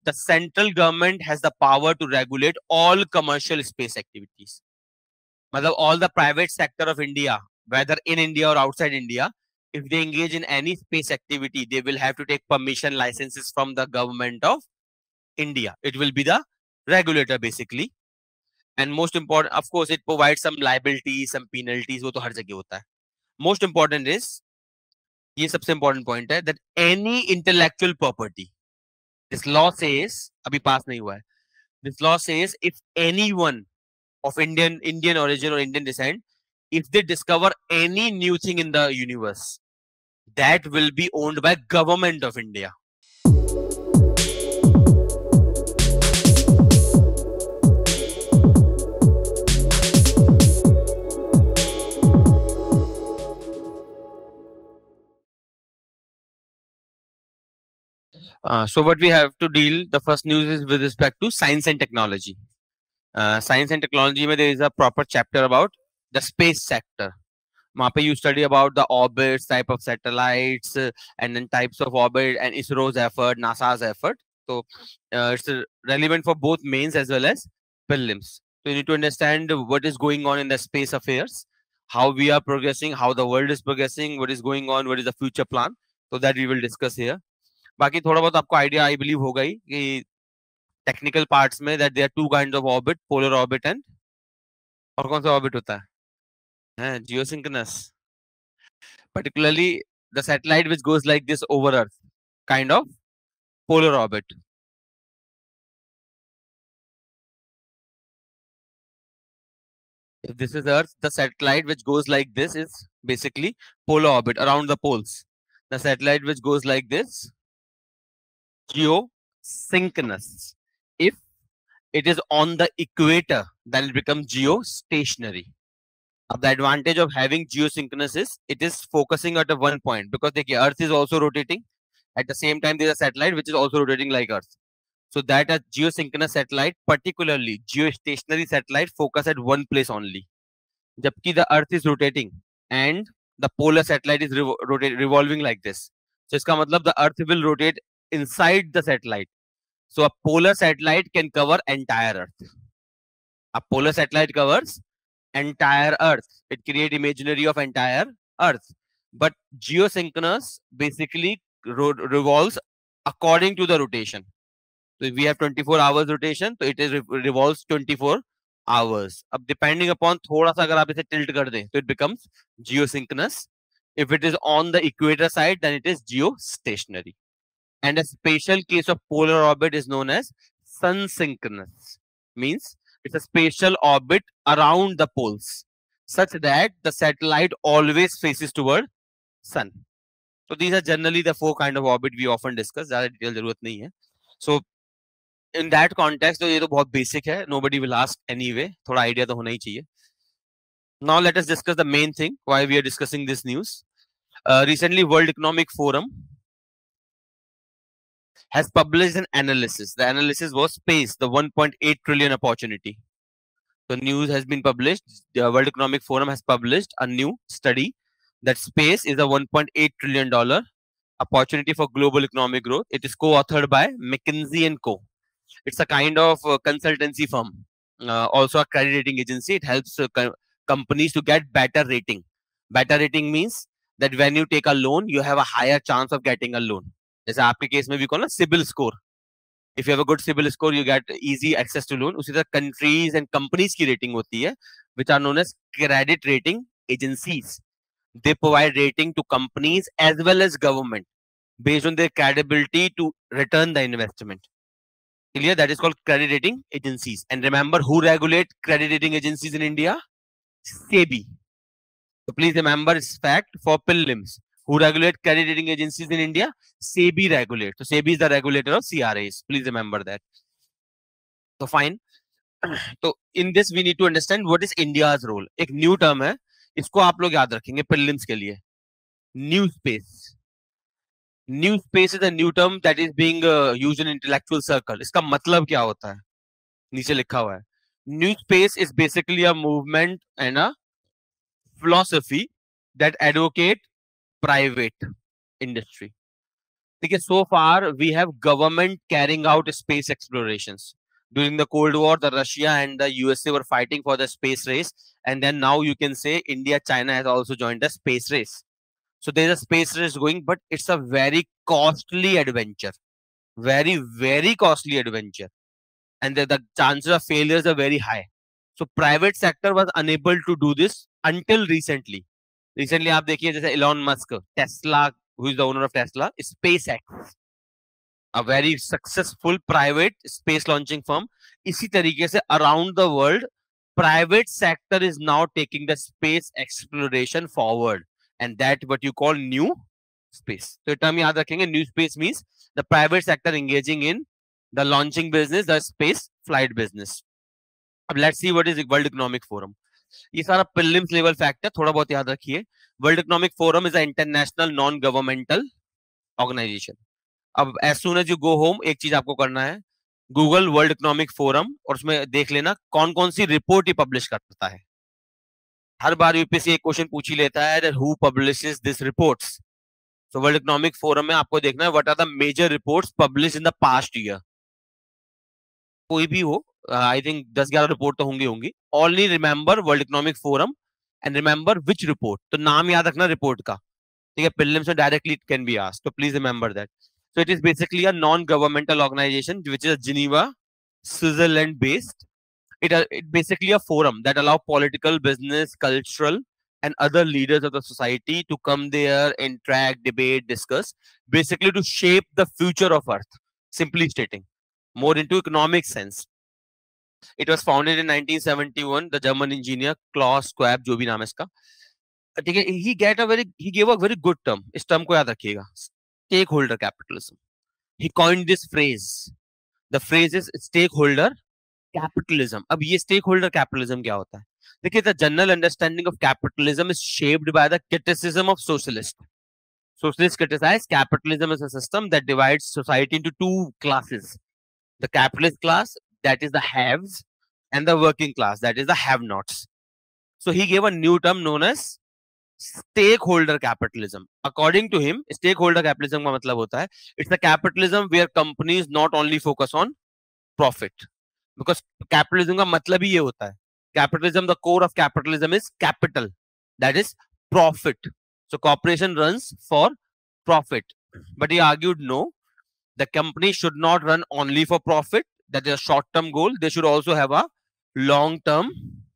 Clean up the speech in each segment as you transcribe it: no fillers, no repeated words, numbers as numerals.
the central government has the power to regulate all commercial space activities. Matlab all the private sector of India, whether in India or outside India, if they engage in any space activity, they will have to take permission licenses from the government of India. It will be the regulator basically. And most important, of course, it provides some liabilities, some penalties. वो तो हर जगह होता है. Most important is, ये सबसे important point है, that any intellectual property, this law says, अभी पास नहीं हुआ है, this law says if anyone of Indian origin or Indian descent, if they discover any new thing in the universe, that will be owned by government of India. So what we have to deal, the first news is with respect to science and technology. Science and technology में there is a proper chapter about the space sector. वहाँ पे you study about the orbits, type of satellites, and then types of orbit and ISRO's effort, NASA's effort. So it's relevant for both mains as well as prelims. So you need to understand what is going on in the space affairs, how we are progressing, how the world is progressing, what is going on, what is the future plan. So that we will discuss here. बाकी थोड़ा बहुत आपको idea I believe होगा ही कि technical parts में that there two kinds of orbit, polar orbit and और कौन सा ऑर्बिट होता है geosynchronous. Particularly the satellite which goes like this over earth, kind of polar orbit. If this is Earth, the satellite which goes like this is basically polar orbit around the poles. The satellite which goes like this, geosynchronous. If it is on the equator, then it becomes geostationary. The advantage of having geosynchronous is it is focusing at a one point, because the Earth is also rotating. At the same time, there is a satellite which is also rotating like Earth. So that a geosynchronous satellite, particularly geostationary satellite, focus at one place only. Jabki the Earth is rotating and the polar satellite is revolving like this. So iska matlab the Earth will rotate inside the satellite. So a polar satellite can cover entire Earth. A polar satellite covers entire Earth. It creates imaginary of entire Earth. But geosynchronous basically revolves according to the rotation. So if we have 24 hours rotation, so it is revolves 24 hours. अब depending upon थोड़ा सा अगर आप इसे tilt कर दें, so it becomes geosynchronous. If it is on the equator side, then it is geostationary. And a special case of polar orbit is known as sun synchronous. Means it's a spatial orbit around the poles, such that the satellite always faces toward sun. So these are generally the four kind of orbit we often discuss. ज़्यादा detail जरूरत नहीं है. So in that context, तो ये तो बहुत basic है. Nobody will ask anyway. थोड़ा idea तो होना ही चाहिए. Now let us discuss the main thing why we are discussing this news. Recently, World Economic Forum has published an analysis. The analysis was space, the 1.8 trillion opportunity. The news has been published. The World Economic Forum has published a new study that space is a $1.8 trillion opportunity for global economic growth. It is co-authored by McKinsey & Co. It's a kind of consultancy firm, also a credit rating agency. It helps companies to get better rating. Better rating means that when you take a loan, you have a higher chance of getting a loan. जैसे आपके case में भी कौन ना CIBIL score. If you have a good CIBIL score, you get easy access to loan. उसी तरह countries and companies की rating होती है, which are known as credit rating agencies. They provide rating to companies as well as government based on their credibility to return the investment. Clear? That is called credit rating agencies. And remember who regulate credit rating agencies in India? SEBI. So please remember this fact for prelims. Who regulate credit rating agencies in India? SEBI regulates. So SEBI is the regulator of CRAs. Please remember that. So fine. So in this we need to understand what is India's role. एक new term है, इसको आप लोग याद रखेंगे prelims के लिए. New space. New space is a new term that is being used in intellectual circle. इसका मतलब क्या होता है? नीचे लिखा हुआ है. New space is basically a movement and a philosophy that advocate private industry. ठीक है. So far we have government carrying out space explorations. During the Cold War, the Russia and the USA were fighting for the space race, and then now you can say India, China has also joined the space race. So there is a space race going, but it's a very costly adventure, very costly adventure, and the chances of failures are very high. So private sector was unable to do this until recently. Recently आप देखिए जैसे Elon Musk, Tesla, who is the owner of Tesla, SpaceX, a very successful private space launching firm. इसी तरीके से around the world, private sector is now taking the space exploration forward, and that what you call new space. तो term याद रखेंगे. New space means the private sector engaging in the launching business, the space flight business. अब let's see what is World Economic Forum. ये सारा prelims level fact है, थोड़ा बहुत याद रखिए. World Economic Forum is a international non governmental organisation. अब as soon as you go home एक चीज आपको करना है, गूगल वर्ल्ड इकोनॉमिक फोरम और उसमें देख लेना कौन कौन सी रिपोर्ट ही पब्लिश करता है. हर बार यूपीएससी एक क्वेश्चन पूछ ही लेता है, who publishes this reports. So World Economic Forum में आपको देखना है what are the major reports publish in the past year. कोई भी हो, आई थिंक 10-11 रिपोर्ट तो होंगी. Only remember World Economic Forum and remember which report. तो नाम याद रखना रिपोर्ट का, ठीक है. प्रीलिम्स में directly it can be asked, तो please remember that. So it is basically a non-governmental organization which is Geneva, Switzerland based. It basically a forum that allow political, business, cultural, and other leaders of the society to come there, interact, debate, discuss, basically to shape the future of Earth. Simply stating, more into economic sense. It was founded in 1971. The German engineer Klaus Schwab, जो भी नाम है इसका, ठीक है. He gave a very good term. इस term को याद रखिएगा. Stakeholder capitalism. He coined this phrase. The phrase is stakeholder capitalism. अब ये stakeholder capitalism क्या होता है? देखिए, the general understanding of capitalism is shaped by the criticism of socialists. Socialists criticize capitalism as a system that divides society into two classes. The capitalist class, that is the haves, and the working class, that is the have-nots. So he gave a new term known as stakeholder capitalism. According to him, stakeholder capitalism का मतलब होता है, it's the capitalism where companies not only focus on profit, because capitalism का मतलब ही ये होता है. Capitalism, the core of capitalism is capital, that is profit. So corporation runs for profit, but he argued no, the company should not run only for profit. That is a short-term goal. They should also have a long-term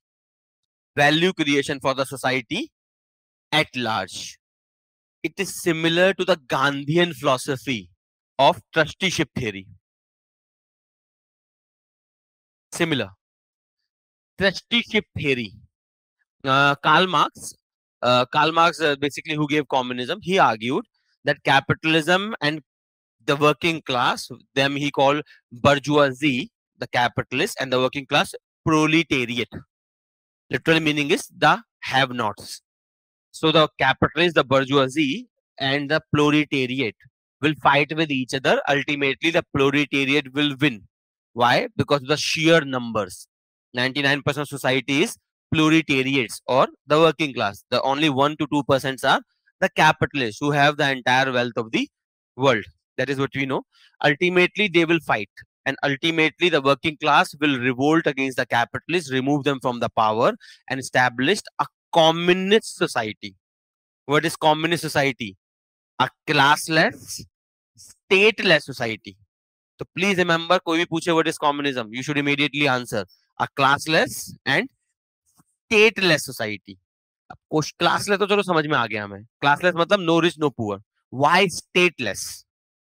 value creation for the society at large. It is similar to the Gandhian philosophy of trusteeship theory. Similar. Trusteeship theory. Karl Marx, basically who gave communism, he argued that capitalism and the working class, them he called bourgeoisie, the capitalist, and the working class, proletariat. Literal meaning is the have-nots. So the capitalists, the bourgeoisie, and the proletariat will fight with each other. Ultimately, the proletariat will win. Why? Because of the sheer numbers. 99% of society is proletariats or the working class. The only 1 to 2% are the capitalists who have the entire wealth of the world. That is what we know. Ultimately, they will fight. And ultimately, the working class will revolt against the capitalists, remove them from the power, and establish a communist society. What is communist society? A classless, stateless society. So please remember, कोई भी पूछे what is communism, you should immediately answer a classless and stateless society. अब classless तो चलो समझ में आ गया हमें. Classless मतलब no rich no poor. Why stateless?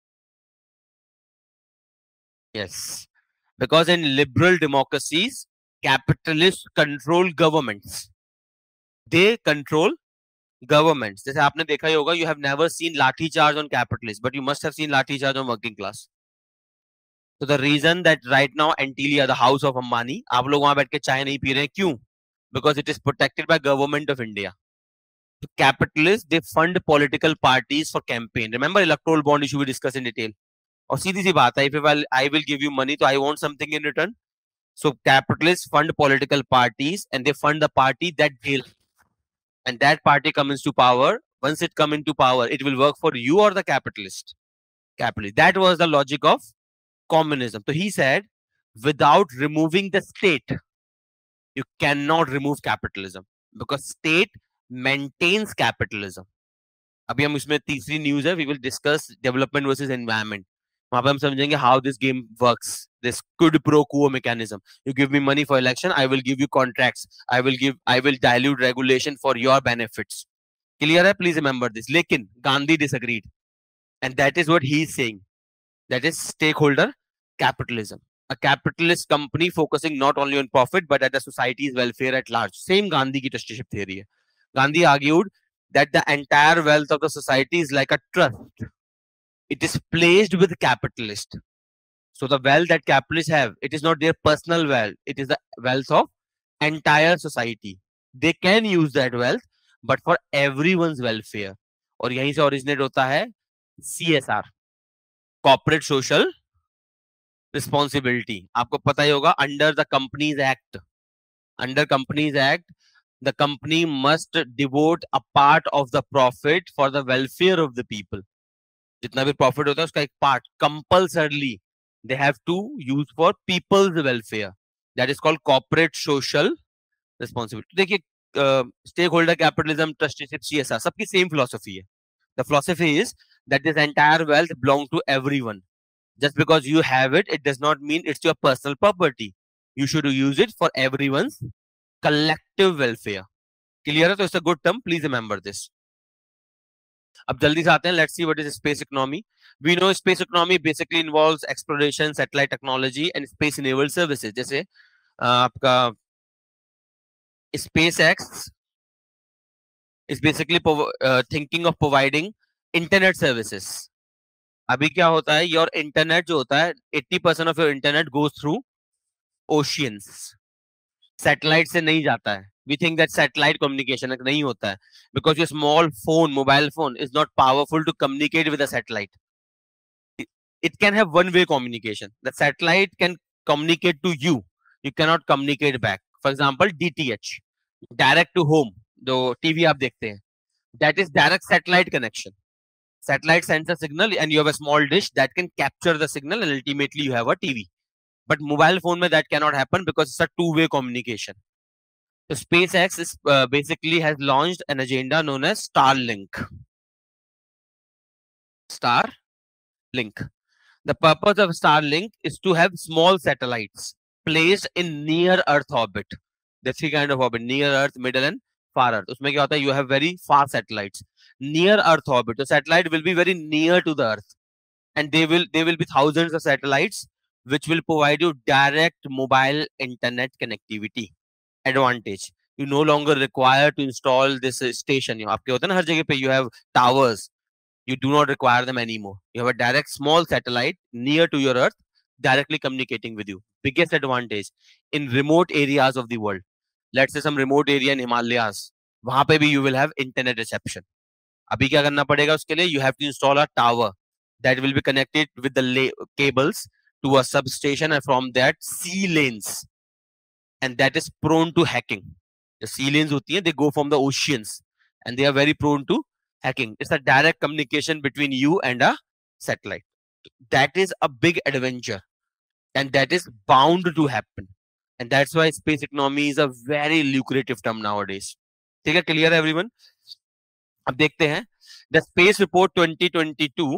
Yes, because in liberal democracies, capitalists control governments. They control governments. जैसे आपने देखा ही होगा, you have never seen लाठी charge on capitalists, but you must have seen लाठी charge on working class. So the reason that right now Antilia, the house of Ambani, आप लोग वहां बैठ के चाय नहीं पी रहे हैं, क्यों? Because it is protected by government of India. So capitalists, they fund political parties for campaign. Remember electoral bond issue we discussed in detail. और सीधी सी बात है, if I will give you money, so I want something in return. So capitalists fund political parties and they fund the party that they like. And that party comes into power. Once it comes into power, it will work for you or the capitalist. capitalism. That was the logic of communism. So he said, without removing the state, you cannot remove capitalism because state maintains capitalism. अभी हम इसमें तीसरी news है, we will discuss development versus environment. वहां पे हम समझेंगे how this game works, this quid pro quo mechanism. You give me money for election, I will give you contracts, I will dilute regulation for your benefits. Clear है? Please remember this. लेकिन Gandhi disagreed, and that is what he is saying, that is stakeholder capitalism. A capitalist company focusing not only on profit but at the society's welfare at large. Same Gandhi की trusteeship theory है. Gandhi argued that the entire wealth of the society is like a trust. It is placed with capitalists. So the wealth that capitalists have, it is not their personal wealth. It is the wealth of entire society. They can use that wealth, but for everyone's welfare. और यहीं से originate होता है CSR, corporate social responsibility. आपको पता ही होगा, under the Companies Act, the company must devote a part of the profit for the welfare of the people. जितना भी profit होता है उसका एक part compulsorily they have to use for people's welfare. That is called corporate social responsibility. देखिए, stakeholder capitalism, trusteeship, CSR, सबकी same philosophy है. The philosophy is that this entire wealth belongs to everyone. Just because you have it, it does not mean it's your personal property. You should use it for everyone's collective welfare. Clear है? तो it's a good term. Please remember this. अब जल्दी से आते हैं. Let's see what is space economy. We know space economy basically involves exploration, satellite technology, and space enabled services. जैसे आपका SpaceX is basically thinking of providing internet services. अभी क्या होता है, योर इंटरनेट जो होता है 80% of your internet goes through oceans. Satellite से नहीं जाता है. We think that satellite communication नहीं होता है because your small phone, mobile phone is not powerful to communicate with a satellite. It can have one way communication. The satellite can communicate to you, you can not communicate back. For example DTH, direct to home, जो TV आप देखते हैं, that is direct satellite connection. Satellite sends a signal and you have a small dish that can capture the signal and ultimately you have a TV. But mobile phone mein that cannot happen because it's a two-way communication. So SpaceX is basically has launched an agenda known as Starlink. Starlink. The purpose of Starlink is to have small satellites placed in near Earth orbit. There are three kind of orbit: near Earth, middle and far Earth. उसमें क्या होता है? You have very far satellites. Near Earth orbit, the satellite will be very near to the Earth, and there will be thousands of satellites which will provide you direct mobile internet connectivity. Advantage: you no longer require to install this station. आपके होते हैं ना हर जगह पे you have towers. You do not require them anymore. You have a direct small satellite near to your Earth, directly communicating with you. Biggest advantage in remote areas of the world. Let's say some remote area in Himalayas. वहां पे भी you will have internet reception. अभी क्या करना पड़ेगा उसके लिए? You have to install a tower that will be connected with the cables to a substation, and from that sea lanes, and that is prone to hacking. The sea lanes होती हैं, they go from the oceans and they are very prone to hacking. It's a direct communication between you and a satellite. That is a big adventure and that is bound to happen, and that's why space economy is a very lucrative term nowadays. ठीक है? Clear everyone? अब देखते हैं the space report 2022.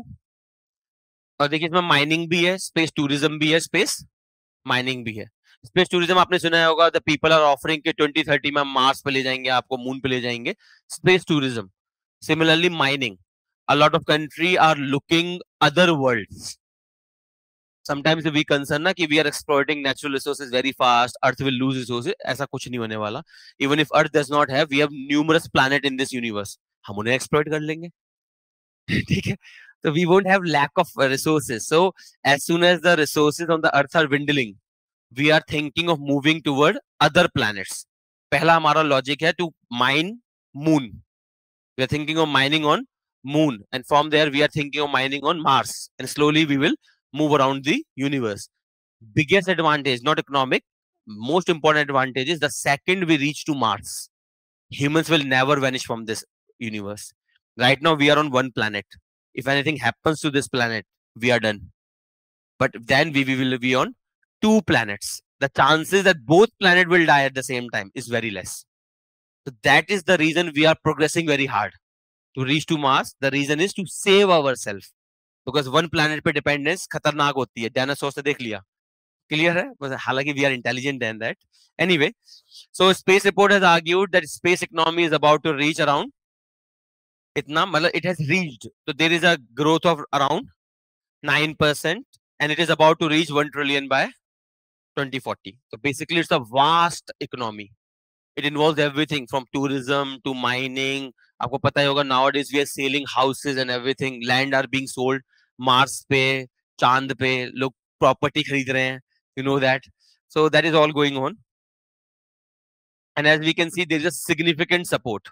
और देखिए इसमें mining भी है, स्पेस टूरिज्म भी है, स्पेस माइनिंग भी है. स्पेस टूरिज्म आपने सुना होगा, द पीपल आर ऑफरिंग के 2030 में मार्स पे ले जाएंगे, आपको मून पे ले जाएंगे. Space tourism. Similarly mining, a lot of country are looking other worlds. Sometimes we concern ना कि we are exploiting natural resources very fast, Earth will lose resources. ऐसा कुछ नहीं होने वाला. Even if Earth does not have, we have numerous planet in this universe. हम उन्हें exploit कर लेंगे. ठीक है? So we won't have lack of resources. So as soon as the resources on the earth are dwindling, we are thinking of moving toward other planets. पहला हमारा logic है to mine moon. We are thinking of mining on moon, and from there we are thinking of mining on Mars, and slowly we will move around the universe. Biggest advantage, not economic, most important advantage is the second we reach to Mars, humans will never vanish from this universe. Right now we are on one planet. If anything happens to this planet, we are done. But then we will be on 2 planets. The chances that both planets will die at the same time is very less. So that is the reason we are progressing very hard to reach to Mars. The reason is to save ourselves. Because one planet पे dependence खतरनाक होती है. Dinosaurs से देख लिया. Clear है? हालांकि we are intelligent than that. Anyway, so space report has argued that space economy is about to reach around इतना मतलब it has reached. So there is a growth of around 9% and it is about to reach 1 trillion by 2040. So basically it's a vast economy. It involves everything from tourism to mining. आपको पता ही होगा nowadays we are selling houses and everything. Land are being sold. Mars पे, चांद पे लोग property खरीद रहे हैं. You know that. So that is all going on. And as we can see, there is a significant support.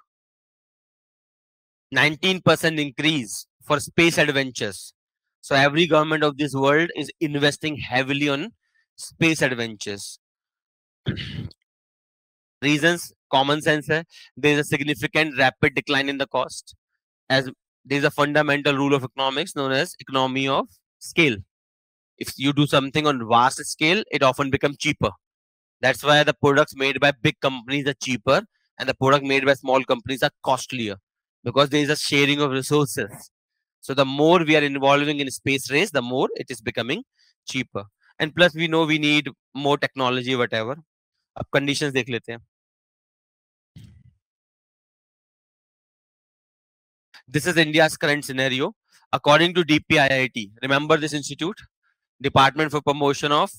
19% increase for space adventures. So every government of this world is investing heavily on space adventures. Reasons, common sense hai. There is a significant rapid decline in the cost, as there is a fundamental rule of economics known as economy of scale. If you do something on vast scale, it often becomes cheaper. That's why the products made by big companies are cheaper and the product made by small companies are costlier, because there is a sharing of resources. So the more we are involving in space race, the more it is becoming cheaper. And plus we know we need more technology, whatever. अब conditions देख लेते हैं. This is India's current scenario. According to DPIIT, remember this institute? Department for Promotion of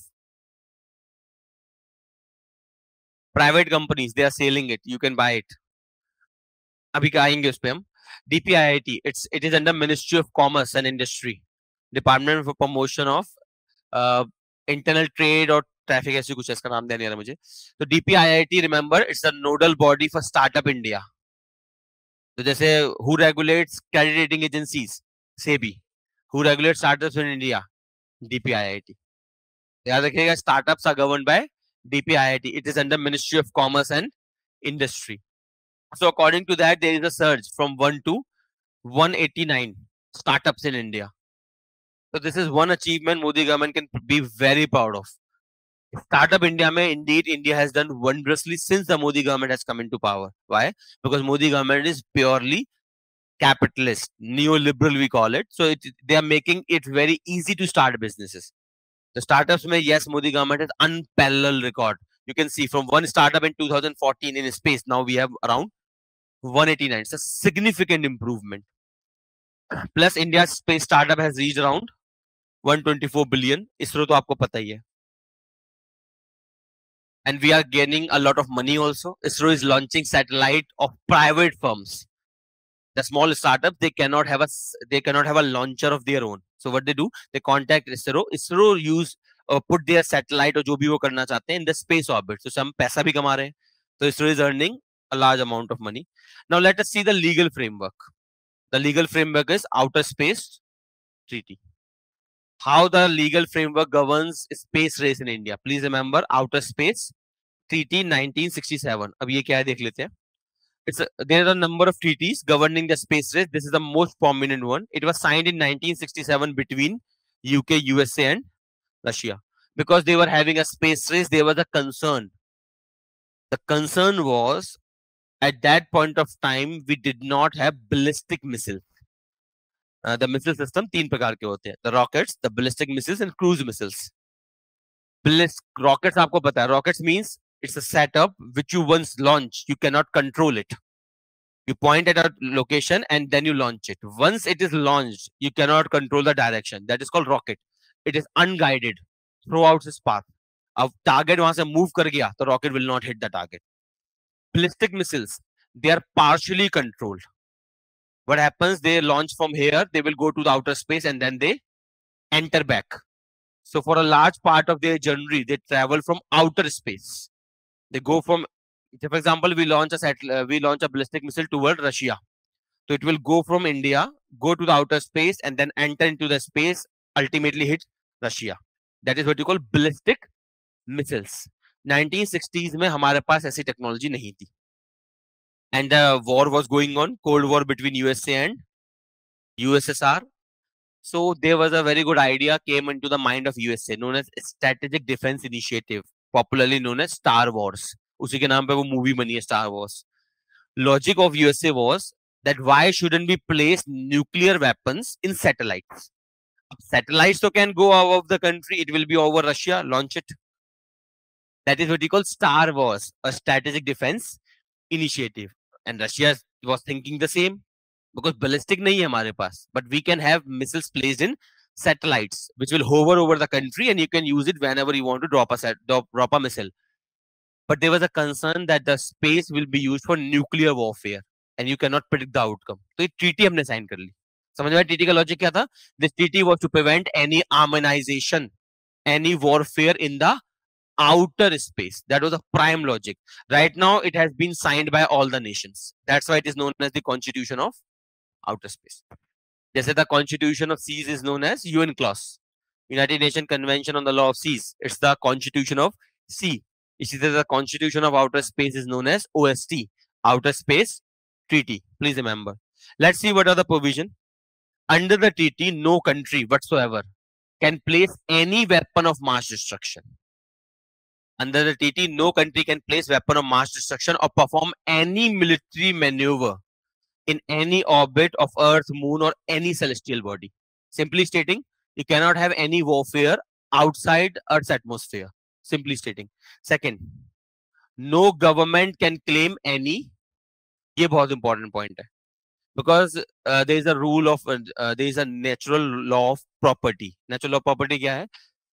Private Companies. They are selling it. You can buy it. अभी आएंगे उस पे हम. DPIIT, it is under Ministry of Commerce and Industry. Department for Promotion of Internal Trade or Traffic, ऐसी कुछ इसका नाम देने आ रहा मुझे. तो DPIIT, remember, it's the nodal body for Startup India. तो जैसे who regulates credit rating agencies? SEBI. Who regulates startups in India? DPIIT. याद रखिएगा, startups are governed by DPIIT. It is under Ministry of Commerce and Industry. So according to that, there is a surge from 1 to 189 startups in India. So this is one achievement Modi government can be very proud of. Startup India mein, indeed, India has done wondrously since the Modi government has come into power. Why? Because Modi government is purely capitalist, neoliberal we call it. So they are making it very easy to start businesses. The startups mein, yes, Modi government has unparalleled record. You can see from one startup in 2014 in space, now we have around 189. It's a significant improvement. Plus India's space startup has reached around 124 billion. ISRO to aapko pata hi hai. And we are gaining a lot of money also. ISRO is launching satellite of private firms. The small startup, they cannot have a launcher of their own. So what they do, they contact ISRO. ISRO use put their satellite or जो भी वो करना चाहते हैं in the space orbit. So हम पैसा भी कमा रहे हैं. So ISRO is earning a large amount of money. Now let us see the legal framework. The legal framework is Outer Space Treaty. How the legal framework governs space race in India? Please remember Outer Space Treaty 1967. अब ये क्या है देख लेते हैं. There are a number of treaties governing the space race. This is the most prominent one. It was signed in 1967 between UK, USA and Russia. Because they were having a space race, there was a concern. The concern was, at that point of time, we did not have ballistic missiles. The missile system तीन प्रकार के होते हैं. The rockets, the ballistic missiles and cruise missiles. Rockets आपको पता है. Rockets means it's a setup which you once launch, you cannot control it. You point at a location and then you launch it. Once it is launched, you cannot control the direction. That is called rocket. It is unguided throughout its path. अब target वहां से move कर गया, तो rocket will not hit the target. Ballistic missiles, they are partially controlled. What happens? They launch from here, they will go to the outer space and then they enter back. So for a large part of their journey, they travel from outer space. They go from, for example, we launch a ballistic missile toward Russia. So it will go from India, go to the outer space and then enter into the space, ultimately hit Russia. That is what you call ballistic missiles. 1960s में हमारे पास ऐसी technology नहीं थी. And the war was going on, Cold War between USA and USSR. So there was a very good idea came into the mind of USA known as Strategic Defense Initiative, popularly known as Star Wars. उसी के नाम पे वो movie बनी है Star Wars. Logic of USA was that why shouldn't we place nuclear weapons in satellites? Satellites so can go out of the country, it will be over Russia, launch it. That is what we call Star Wars, a strategic defense initiative. And Russia was thinking the same because ballistic nahi hai hamare paas, but we can have missiles placed in satellites which will hover over the country and you can use it whenever you want to drop a missile. But there was a concern that the space will be used for nuclear warfare and you cannot predict the outcome. तो ये treaty हमने sign कर ली. समझ में treaty का logic क्या था? This treaty was to prevent any Armanization, any warfare in the outer space. That was the prime logic. Right now, it has been signed by all the nations. That's why it is known as the Constitution of Outer Space. जैसे the Constitution of Seas is known as UN Clause, United Nations Convention on the Law of Seas. It's the Constitution of Sea. इसी तरह the Constitution of Outer Space is known as OST, Outer Space Treaty. Please remember. Let's see what are the provision. Under the treaty, no country whatsoever can place any weapon of mass destruction. Under the treaty, no country can place weapon of mass destruction or perform any military maneuver in any orbit of Earth, Moon, or any celestial body. Simply stating, you cannot have any warfare outside Earth's atmosphere. Simply stating. Second, no government can claim any. ये बहुत important point है. Because there is a rule of, there is a natural law of property. Natural law of property क्या है?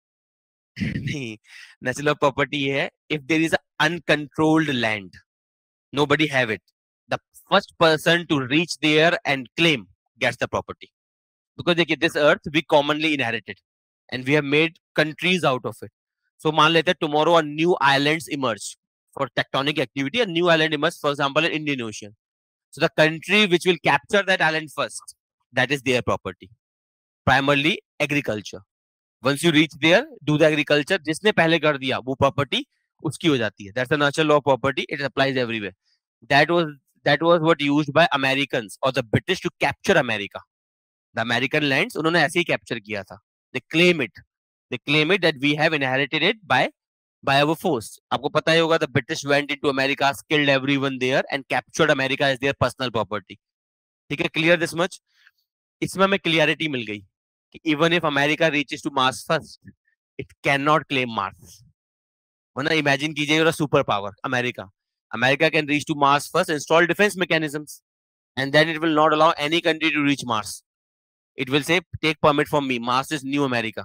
नहीं, natural law of property ये है, if there is an uncontrolled land, nobody have it. The first person to reach there and claim gets the property. Because देखिए, this earth we commonly inherited and we have made countries out of it. So मान लेते हैं tomorrow a new islands emerge for tectonic activity. A new island emerge, for example, in Indian Ocean. So the country which will capture that island first, that is their property. Primarily agriculture. Once you reach there, do the agriculture. जिसने पहले कर दिया वो property उसकी हो जाती है. That's the natural law of property. It applies everywhere. That was what used by Americans or the British to capture America. The American lands उन्होंने ऐसे ही capture किया था. They claim it. They claim it that we have inherited it by our force. आपको पता ही होगा, the British went into America, killed everyone there and captured America as their personal property. ठीक है, clear this much? इसमें हमें clarity मिल गई कि even if America reaches to Mars first, it cannot claim Mars. वरना imagine कीजिए you're a super power, America. America can reach to Mars first, install defense mechanisms, and then it will not allow any country to reach Mars. It will say, take permit from me. Mars is new America.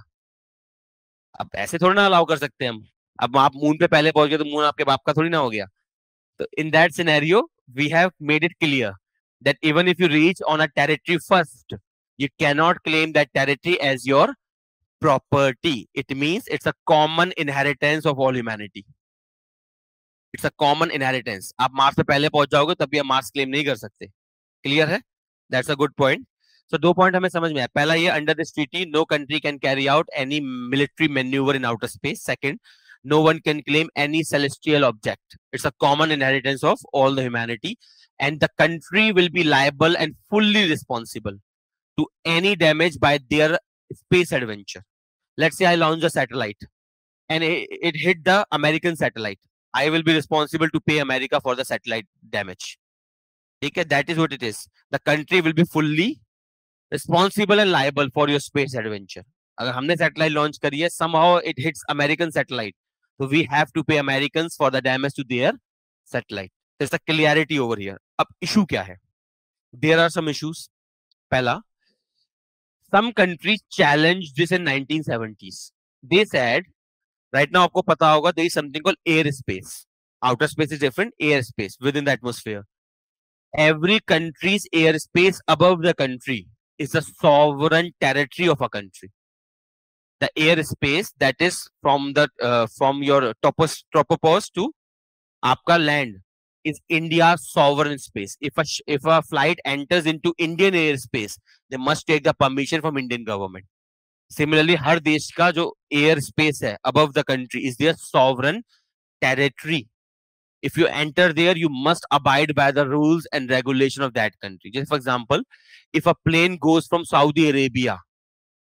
अब ऐसे थोड़ा ना allow कर सकते हैं हम. अब आप मून पे पहले पहुंच गए तो मून आपके बाप का थोड़ी ना हो गया. तो in that scenario, we have made it clear that even if you reach on a territory first, you cannot claim that territory as your property. It means it's a common inheritance of all humanity. It's a common inheritance. आप Mars पे पहले पहुंच जाओगे तब भी आप Mars claim नहीं कर सकते. क्लियर है? That's a good point. So दो पॉइंट हमें समझ में आया. पहला ये, under this treaty, no country can carry out any military maneuver in outer space. Second, no one can claim any celestial object. It's a common inheritance of all the humanity, and the country will be liable and fully responsible to any damage by their space adventure. Let's say I launch a satellite and it hit the American satellite. I will be responsible to pay America for the satellite damage. Okay, that is what it is. The country will be fully responsible and liable for your space adventure. अगर हमने satellite launch करी है, somehow it hits American satellite, so we have to pay Americans for the damage to their satellite. There's a clarity over here. अब issue क्या है? There are some issues. पहला, some countries challenged this in 1970s. They said, right now आपको पता होगा, there is something called airspace. Outer space is different, airspace within the atmosphere. Every country's airspace above the country is the sovereign territory of a country. The airspace that is from the from your tropopause to आपका land is India's sovereign space. If a flight enters into Indian airspace, they must take the permission from Indian government. Similarly, हर देश का जो airspace है above the country is their sovereign territory. If you enter there, you must abide by the rules and regulation of that country. Just for example, if a plane goes from Saudi Arabia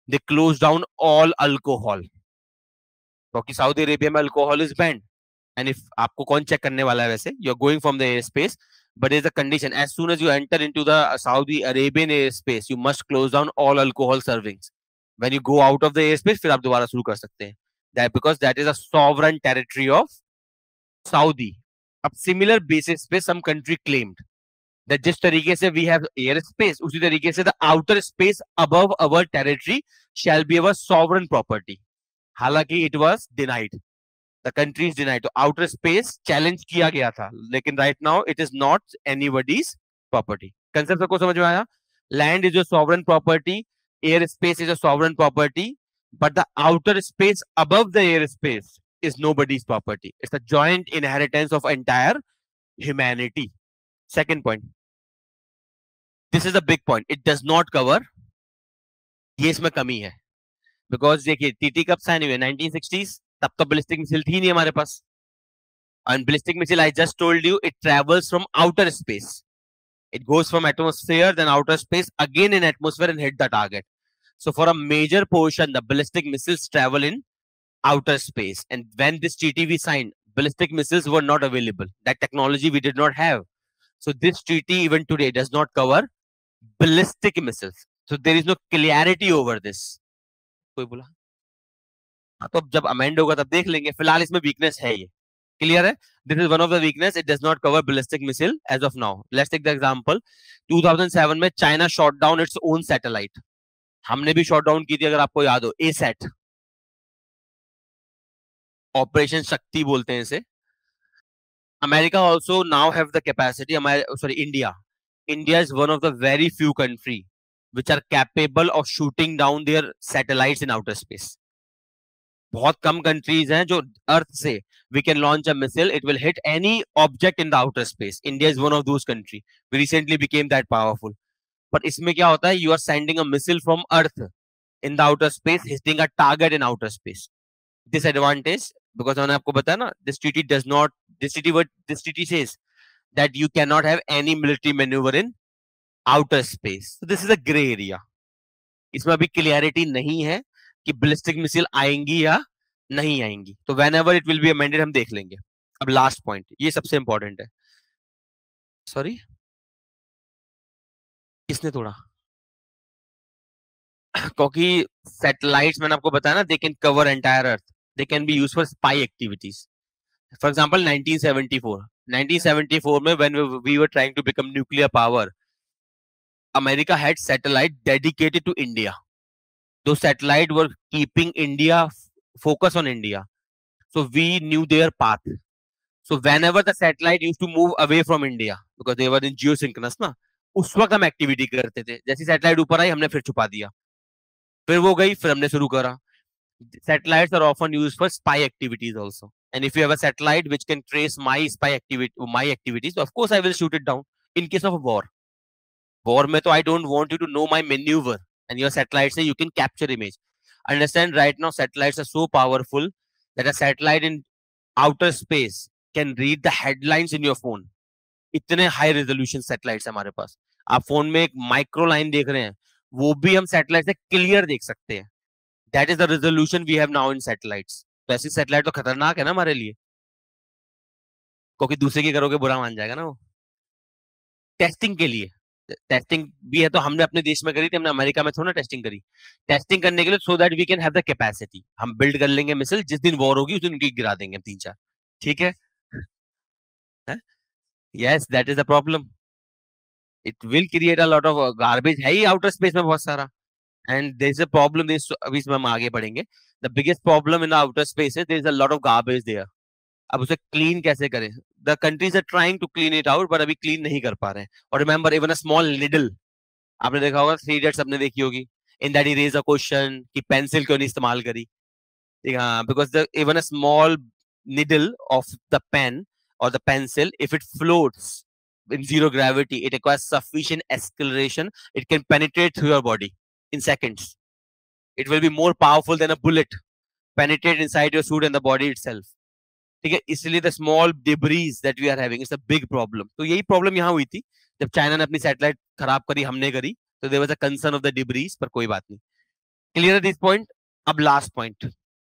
they close down all alcohol, क्योंकि Saudi Arabia में alcohol is banned. And if आपको कौन check करने वाला है, वैसे you are going from the air space, but is the condition as soon as you enter into the Saudi Arabian air space you must close down all alcohol servings. When you go out of the air space फिर आप दोबारा शुरू कर सकते हैं, that because that is a sovereign territory of Saudi. अब similar basis पे some country claimed that जिस तरीके से वी हैव एयर स्पेस, उसी तरीके से the outer space above our territory shall be our sovereign property. हालांकि it was denied, the country is denied. तो आउटर स्पेस चैलेंज किया गया था, लेकिन right now it is not anybody's property. Concept सबको समझ में आया? Land is a sovereign property, air space is a sovereign property, but the outer space above the air space is nobody's property. It's a joint inheritance of entire humanity. Second point. This is a big point. It does not cover. ये इसमें कमी है, because देखिए TT कब sign हुए 1960s, तब तो ballistic missile थी नहीं हमारे पास। And ballistic missile, I just told you, it travels from outer space. It goes from atmosphere, then outer space, again in atmosphere and hit the target. So for a major portion, the ballistic missiles travel in outer space. And when this treaty we signed, ballistic missiles were not available. That technology we did not have. So this treaty even today does not cover ballistic missiles. So there is no clarity over this. कोई बोला? हाँ, तो जब amend होगा तब देख लेंगे, फिलहाल इसमें वीकनेस है ये, क्लियर है? This is one of the weakness, it does not cover ballistic missile as of now. Let's take the example, 2007 में China shot down its own satellite, हमने भी शॉट डाउन की थी अगर आपको याद हो, ए सैट, ऑपरेशन शक्ति बोलते हैं इसे। America also now have the capacity, sorry India is one of the very few country which are capable of shooting down their satellites in outer space. बहुत कम कंट्रीज हैं जो अर्थ से we can launch a missile, it will hit any object in the outer space. India is one of those country. We recently became that powerful. But इसमें क्या होता है, you are sending a missile from earth in the outer space, hitting a target in outer space. Disadvantage, because मैंने आपको बताया ना, this treaty does not, this treaty says that you cannot have any military maneuver in outer space. So this is a gray area. इसमें अभी clarity नहीं है कि ballistic missile आएंगी या नहीं आएंगी, तो whenever it will be amended हम देख लेंगे। अब लास्ट पॉइंट, ये सबसे इंपॉर्टेंट है। सॉरी, किसने तोड़ा? क्योंकि सैटेलाइट्स मैंने आपको बताया ना, they can cover entire earth, they can be use for spy activities. For example 1974 में when we were trying to become nuclear power, America had satellite dedicated to India. Those satellites were keeping India focus on India, so we knew their path. So whenever the satellite used to move away from India, because they were in geosynchronous ना, उस वक्त हम activity करते थे। जैसी satellite ऊपर आई हमने फिर छुपा दिया, फिर वो गई फिर हमने शुरू करा। Satellites are often used for spy activities also. And if you have a satellite which can trace my activities, of course I will shoot it down. In case of a war में तो I don't want you to know my maneuver. And your satellite say you can capture image. Understand, right now satellites are so powerful that a satellite in outer space can read the headlines in your phone. इतने high resolution satellites हमारे पास। आप phone में एक micro line देख रहे हैं, वो भी हम सैटेलाइट से क्लियर देख सकते हैं। That is the resolution we have now in satellites. तो ऐसी सैटेलाइट तो खतरनाक है ना हमारे लिए, क्योंकि दूसरे की करोगे बुरा मान जाएगा ना वो। टेस्टिंग के लिए, टेस्टिंग भी है तो हमने अपने देश में करी थी, हमने अमेरिका में थोड़ा टेस्टिंग करी। टेस्टिंग करने के लिए so that we can have the capacity, हम बिल्ड कर लेंगे मिसाइल, जिस दिन वॉर होगी उस दिन उनकी गिरा देंगे 3-4। ठीक है, yes that is the problem. It will create a lot of garbage, है ही आउटर स्पेस में बहुत सारा। And there is a problem, अभी इसमें हम आगे बढ़ेंगे। The biggest problem in the outer space is there is a lot of garbage there. अब उसे क्लीन कैसे करें? The countries are trying to clean it out, but अभी क्लीन नहीं कर पा रहे हैं। और remember, even a small needle, आपने देखा होगा, 3 इडियट्स आपने देखी होगी, in that he raise a question कि पेंसिल क्यों नहीं इस्तेमाल करी। हाँ, because the even a small needle of the pen or the pencil, if it floats in zero gravity, it requires sufficient acceleration, it can penetrate through your body in seconds. It will be more powerful than a bullet, penetrate inside your suit and the body itself. ठीक है, इसलिए the small debris that we are having is a big problem. तो यही problem यहाँ हुई थी जब China ने अपनी सैटेलाइट खराब करी, हमने करी, तो there was a concern of the debris, पर कोई बात नहीं। Clear this point. अब last point.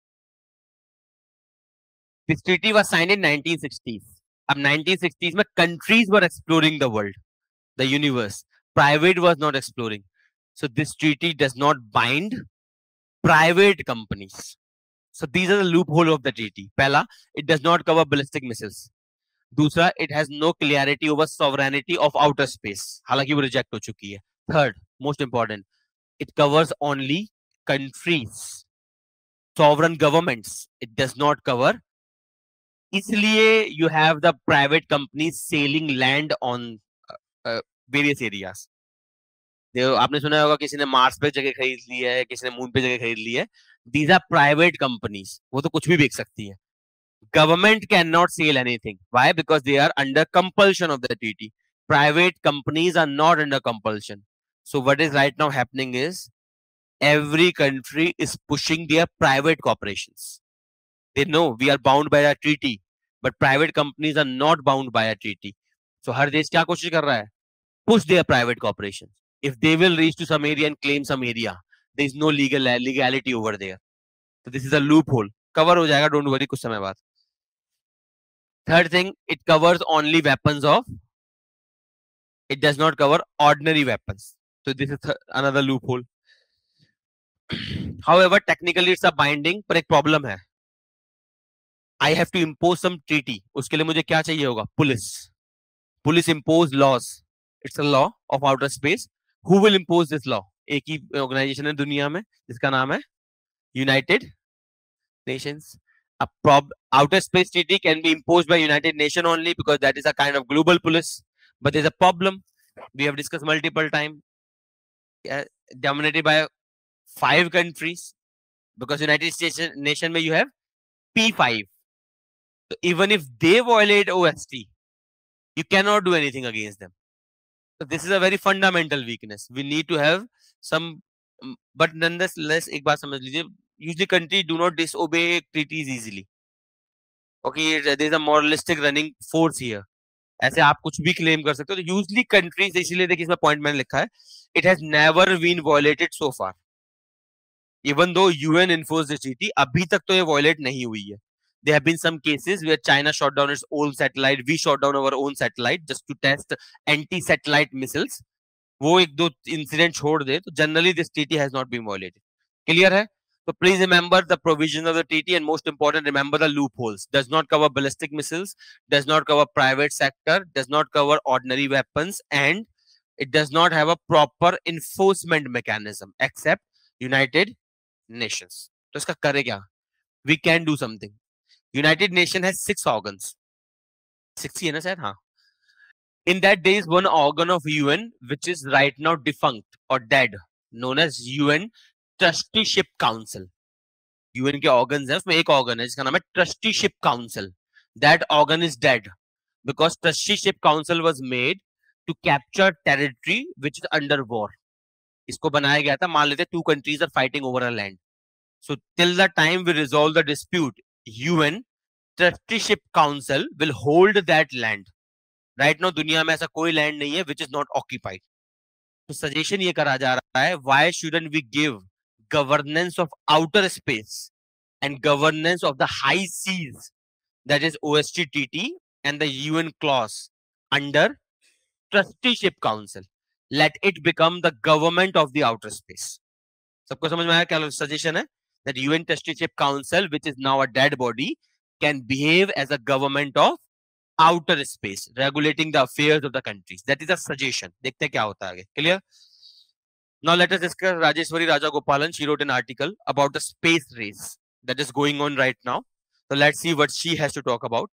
This treaty was signed in 1960s. अब 1960s में countries were exploring the world, the universe. Private was not exploring. So this treaty does not bind private companies. So these are the loophole of the treaty. पहला, it does not cover ballistic missiles. दूसरा, it has no clarity over sovereignty of outer space. हालांकि वो reject हो चुकी है. Third, most important, it covers only countries, sovereign governments. It does not cover. इसलिए you have the private companies sailing land on various areas. आपने सुना होगा किसी ने मार्स पे जगह खरीद ली है, किसी ने मून पे जगह खरीद ली है. दीज आर प्राइवेट कंपनीज, वो तो कुछ भी बेच सकती है. Government can not sell anything. Why? Because they are under compulsion of the treaty. Private companies are not under compulsion. So what is right now happening is every country is pushing their private corporations. They know we are bound by a treaty, but private companies are not bound by a treaty. So हर देश क्या कोशिश कर रहा है? Push their private corporations. If they will reach to some area and claim some area, there is no legality over there. So this is a loophole. Cover हो जाएगा, don't worry, कुछ समय बाद. Third thing, it covers only weapons of. It does not cover ordinary weapons. So this is another loophole. However, technically it's a binding, पर एक problem है. I have to impose some treaty. उसके लिए मुझे क्या चाहिए होगा? Police. Police impose laws. It's a law of outer space. Who will impose this law? एक ही ऑर्गेनाइजेशन है दुनिया में जिसका नाम है United Nations. Outer space treaty can be imposed by United Nations only because that is a kind of global police. But there's a problem. We have discussed multiple times. Dominated by 5 countries. Because United Nations में you have P5. So even if they violate OST, you cannot do anything against them. So this is a very fundamental weakness. We need to have some, but nonetheless, एक बात समझ लीजिए, usually countries do not disobey treaties easily. Okay, there is a moralistic running force here. ऐसे आप कुछ भी claim कर सकते हो. तो usually countries, इसीलिए देखिए इसमें point मैंने लिखा है, it has never been violated so far. Even though UN enforced the treaty, अभी तक तो ये violate नहीं हुई है. There have been some cases where China shot down its own satellite. We shot down our own satellite just to test anti-satellite missiles. वो एक दो इंसिडेंट छोड़ दे तो generally this treaty has not been violated. Clear है? So please remember the provisions of the treaty and most important, remember the loopholes. Does not cover ballistic missiles, does not cover private sector, does not cover ordinary weapons, and it does not have a proper enforcement mechanism except United Nations. तो इसका करे क्या? We can do something. United Nation has 6 organs. 6 ही है ना शायद? हाँ. In that there is one organ of UN which is right now defunct or dead, known as UN Trusteeship Council. UN के organs हैं, उसमें एक organ है जिसका नाम है Trusteeship Council. That organ is dead because Trusteeship Council was made to capture territory which is under war. इसको बनाया गया था, मान लेते 2 countries are fighting over a land. So till the time we resolve the dispute, UN Trusteeship Council will hold that land. Right now दुनिया में ऐसा कोई लैंड नहीं है विच इज नॉट ऑक्यूपाइड. तो सजेशन ये करा जा रहा है, why shouldn't we give governance of outer space and governance of the high seas, that is OSTTT and the UN clause under trusteeship council. Let it become the government of the outer space. सबको समझ में आया क्या suggestion है? That UN trusteeship council which is now a dead body can behave as a government of outer space, regulating the affairs of the countries. That is a suggestion. देखते हैं क्या होता है आगे. Clear? Now let us discuss Rajeshwari Rajagopalan. She wrote an article about the space race that is going on right now. So let's see what she has to talk about.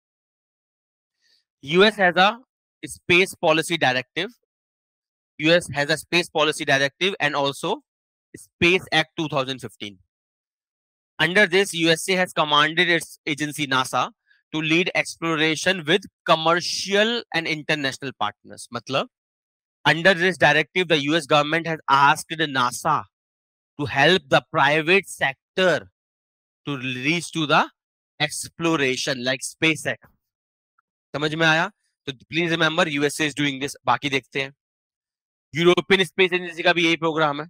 US has a space policy directive. US has a space policy directive and also Space Act 2015. Under this, USA has commanded its agency NASA to lead exploration with commercial and international partners. मतलब, under this directive, the US government has asked NASA to help the private sector to reach to the exploration like SpaceX. समझ में आया? तो please remember USA is doing this. बाकी देखते हैं. European space agency का भी यही प्रोग्राम है.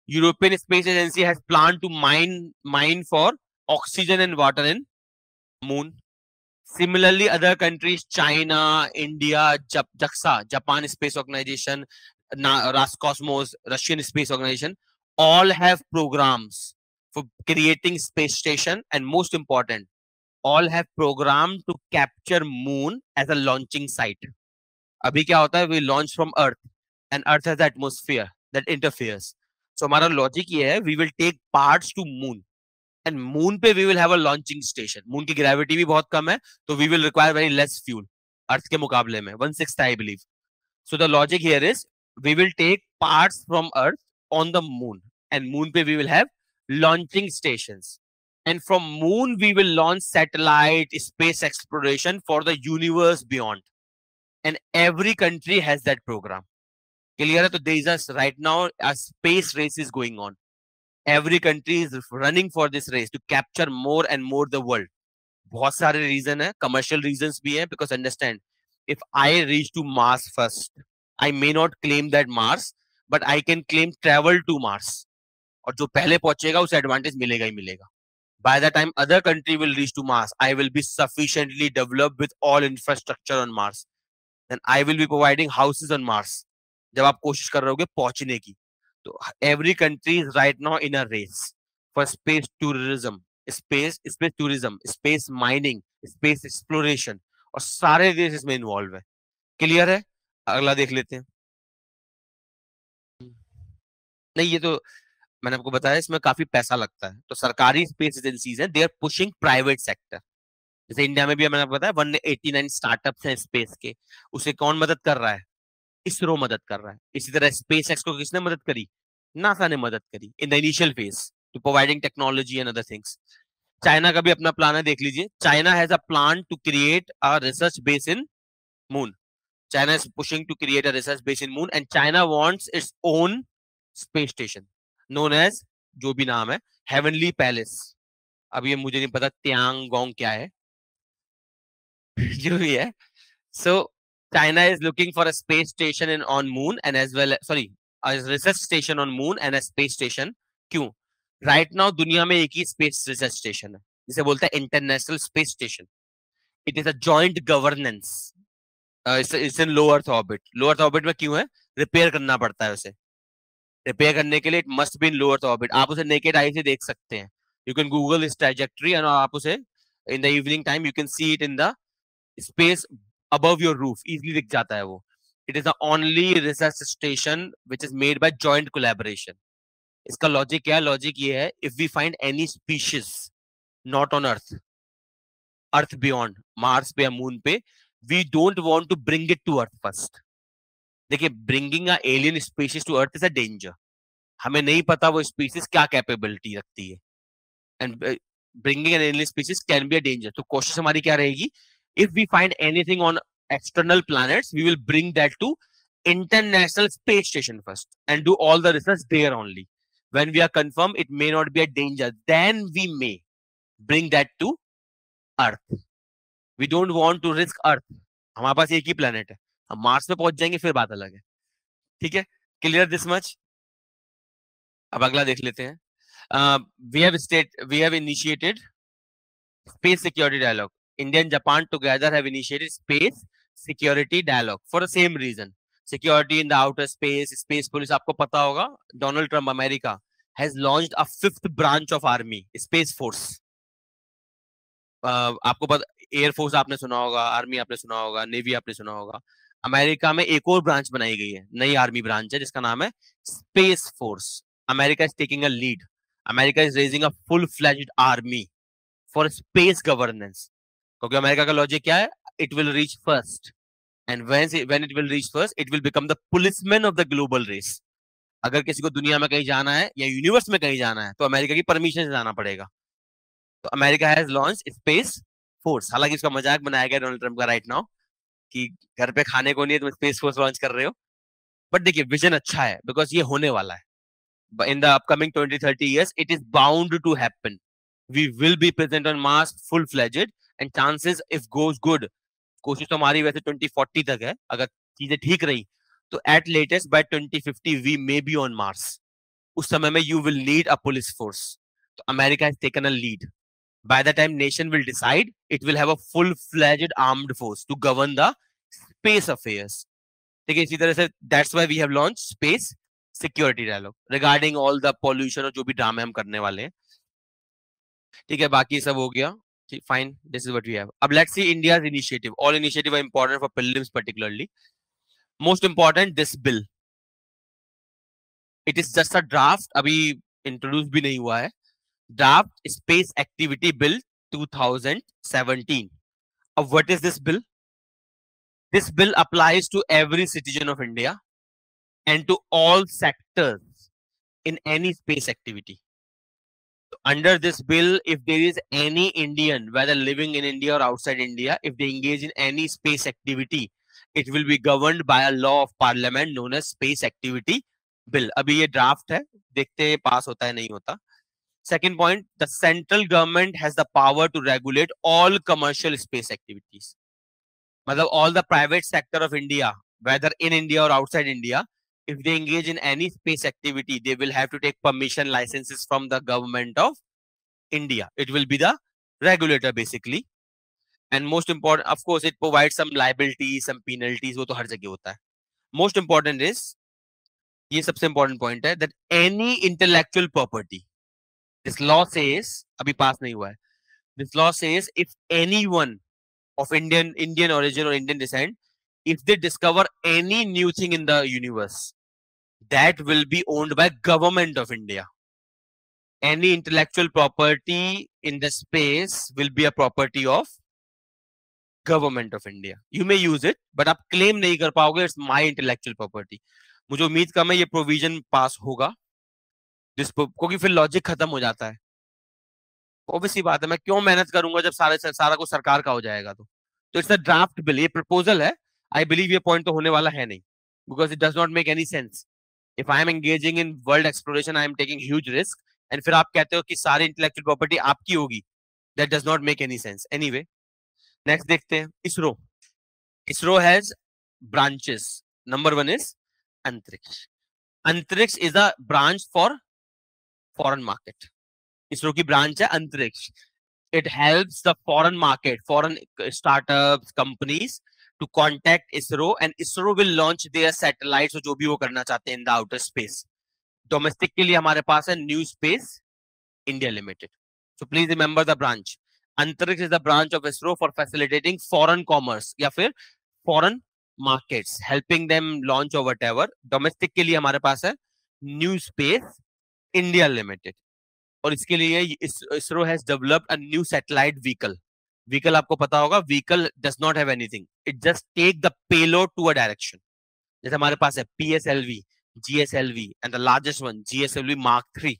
European Space Agency has planned to mine for oxygen and water in moon. Similarly, other countries, China, India, JAXA, Japan Space Organization, Roscosmos, Russian Space Organization, all have programs for creating space station, and most important, all have program to capture moon as a launching site. अभी क्या होता है? We launch from Earth, and Earth has atmosphere that interferes. So हमारा logic ये है, we will take parts to moon. And moon पे we will have a launching station. Moon की gravity भी बहुत कम है, तो we will require very less fuel earth के मुकाबले में, 1/6 I believe. So the logic here is we will take parts from earth on the moon, and moon पे we will have launching stations, and from moon we will launch satellite space exploration for the universe beyond, and every country has that program. Clear है? तो there is a right now a space race is going on. Every country is running for this race to capture more and more the world. बहुत सारे reason है, commercial reasons भी है, because understand, if I reach to Mars first, I may not claim that Mars, but I can claim travel to Mars. और जो पहले पहुंचेगा उसे advantage मिलेगा ही मिलेगा. By the time other country will reach to Mars, I will be sufficiently developed with all infrastructure on Mars. Then I will be providing houses on Mars. जब आप कोशिश कर रहे होगे पहुंचने की, तो every country is right now in a race for space tourism, space mining, space exploration, और सारे देश इसमें इन्वॉल्व है. क्लियर है? अगला देख लेते हैं. नहीं, ये तो मैंने आपको बताया, इसमें काफी पैसा लगता है. तो सरकारी स्पेस एजेंसीज हैं, they are pushing private sector. जैसे इंडिया में भी मैंने आपको बताया 189 स्टार्टअप्स हैं स्पेस के. उसे कौन मदद कर रहा है? इसरो मदद कर रहा है. इसी तरह स्पेस एक्स को किसने मदद करी? नासा ने मदद करी in the initial phase to providing technology and other things. China का भी अपना प्लान है, देख लीजिए. China has a plan to create a research base in moon. China is pushing to create a research base in moon, and China wants its own space station known as, जो भी नाम है, heavenly palace. अब ये मुझे नहीं पता त्यांगोंग क्या है, जो भी है. So China is looking for a space station on moon, and as well, sorry, a research station on moon and a space station. क्यों? Right now दुनिया में एक ही space research station है, जिसे बोलते हैं International Space Station. It is a joint governance. It's in low Earth orbit. Low Earth orbit में क्यों है? रिपेयर करना पड़ता है उसे. रिपेयर करने के लिए it must be in low Earth orbit. आप उसे naked eye से देख सकते हैं. You can Google its trajectory, and आप उसे in the evening time you can see it in the space above your roof. Easily दिख जाता है वो. It is the only research station which is made by joint collaboration. इसका logic क्या है? Logic ये है, if we find any species not on Earth, Earth beyond, Mars पे या Moon पे, we don't want to bring it to Earth first. देखिए, bringing a alien species to Earth is a danger. हमें नहीं पता वो species क्या capability रखती है, and bringing an alien species can be a danger. तो कोशिश हमारी क्या रहेगी? If we find anything on external planets, we will bring that to International Space Station first and do all the research there only. When we are confirmed it may not be a danger, then we may bring that to Earth. We don't want to risk Earth. हमारे पास एक ही planet है, हम Mars पे पहुंच जाएंगे फिर बात अलग है. ठीक है? Clear this much? अब अगला देख लेते हैं. We have initiated space security dialogue. India and Japan together have initiated space security dialogue for the same reason. Security in the outer space, space police. आपको पता होगा, Donald Trump, America, has launched a 5th branch of army, Space Force. आपको पता, air force आपने सुना होगा, army आपने सुना होगा, नेवी आपने सुना होगा. अमेरिका में एक और ब्रांच बनाई गई है, नई आर्मी ब्रांच है, जिसका नाम है space force. America is taking a lead. America is raising a full fledged army for space governance. क्योंकि अमेरिका का लॉजिक क्या है? It will reach first, and when it will reach first, it will become the policeman of the global race. अगर किसी को दुनिया में कहीं जाना है या यूनिवर्स में कहीं जाना है, तो अमेरिका की परमिशन से जाना पड़ेगा. तो America has launch space force. हालांकि इसका मजाक बनाया गया डोनाल्ड ट्रम्प का राइट नाउ, कि घर पे खाने को नहीं है, तुम स्पेस फोर्स लॉन्च कर रहे हो. बट देखिए, विजन अच्छा है, बिकॉज ये होने वाला है. In the upcoming 20-30 years, it is bound to happen. We will be present on Mars full-fledged, and chances, if goes good, कोशिश तो हमारी वैसे 2040 तक है, अगर चीजें ठीक रही, तो at latest by 2050 we may be on Mars. उस समय में you will need a police force. तो America has taken a lead. By the time nation will decide, it will have a full-fledged armed force to govern the space affairs. ठीक है, इसी तरह से that's why we have launched space security dialogue regarding all the pollution और जो भी ड्रामे हम करने वाले हैं. ठीक है, बाकी सब हो गया. Fine, this is what we have. अब let's see India's initiative. All initiative are important for prelims particularly. Most important, this bill. It is just a draft. अभी introduce भी नहीं हुआ है. Draft Space Activity Bill 2017. What is this bill? This bill applies to every citizen of India and to all sectors in any space activity. So under this bill, if there is any Indian, whether living in India or outside India, if they engage in any space activity, it will be governed by a law of parliament known as Space Activity Bill. अभी ये draft है, देखते हैं पास होता है नहीं होता. Second point, the central government has the power to regulate all commercial space activities. मतलब all the private sector of India, whether in India or outside India, if they engage in any space activity, they will have to take permission licenses from the government of India. It will be the regulator basically. And most important, of course, it provides some liabilities, some penalties. वो तो हर जगह होता है. Most important is, ये सबसे important point है, that any intellectual property. This law says, अभी पास नहीं हुआ है. This law says if anyone of Indian origin or Indian descent, if they discover any new thing in the universe, that will be owned by government of India. Any intellectual property in the space will be a property of government of India. You may use it, but आप claim नहीं कर पाओगे. It's my intellectual property. मुझे उम्मीद कम है ये provision पास होगा, क्योंकि फिर लॉजिक खत्म हो जाता है. ऑब्वियसली बात है, मैं क्यों मेहनत करूंगा जब सारा कुछ सरकार का हो जाएगा. तो इट्स अ ड्राफ्ट बिल, ये प्रपोजल है. आई बिलीव ये पॉइंट तो होने वाला है नहीं, because it does not make any sense. If I am engaging in world exploration, I am taking huge risk, and फिर आप कहते हो कि सारी इंटेलेक्चुअल प्रॉपर्टी आपकी होगी. That does not make any sense. Anyway, next देखते हैं. ISRO. ISRO has branches. Number 1 is Antrix. Antrix is a branch for foreign market. ISRO की ब्रांच है अंतरिक्ष. It helps the foreign market, foreign startups, companies to contact ISRO, and ISRO will launch their satellites, जो भी वो करना चाहते हैं in the outer space. Domestic के लिए हमारे पास है New Space India Limited. So please remember the branch. अंतरिक्ष is the branch of ISRO for facilitating foreign commerce या फिर foreign markets, helping them launch or whatever. Domestic के लिए हमारे पास है New Space India Limited. और इसके लिए ISRO has developed a new satellite vehicle. Vehicle आपको पता होगा, vehicle does not have anything, it just take the payload to a direction. जैसे हमारे पास है PSLV, GSLV and the largest one GSLV Mark 3.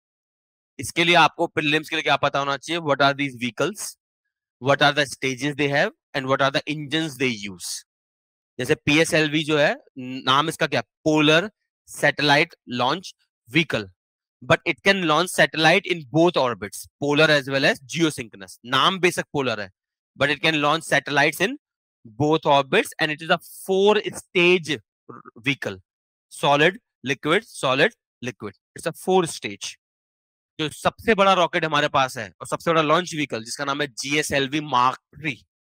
इसके लिए आपको प्रीलिम्स के लिए क्या पता होना चाहिए? What are these vehicles, what are the stages they have and what are the engines they use. जैसे PSLV जो है, नाम इसका क्या? Polar satellite launch vehicle. But it can launch satellite in both orbits, polar as well as geosynchronous. नाम बेशक polar है, but it can launch satellites in both orbits, and it is a 4-stage vehicle. Solid, liquid, solid, liquid. It's a 4-stage. जो सबसे बड़ा rocket हमारे पास है और सबसे बड़ा लॉन्च व्हीकल, जिसका नाम है GSLV Mark 3,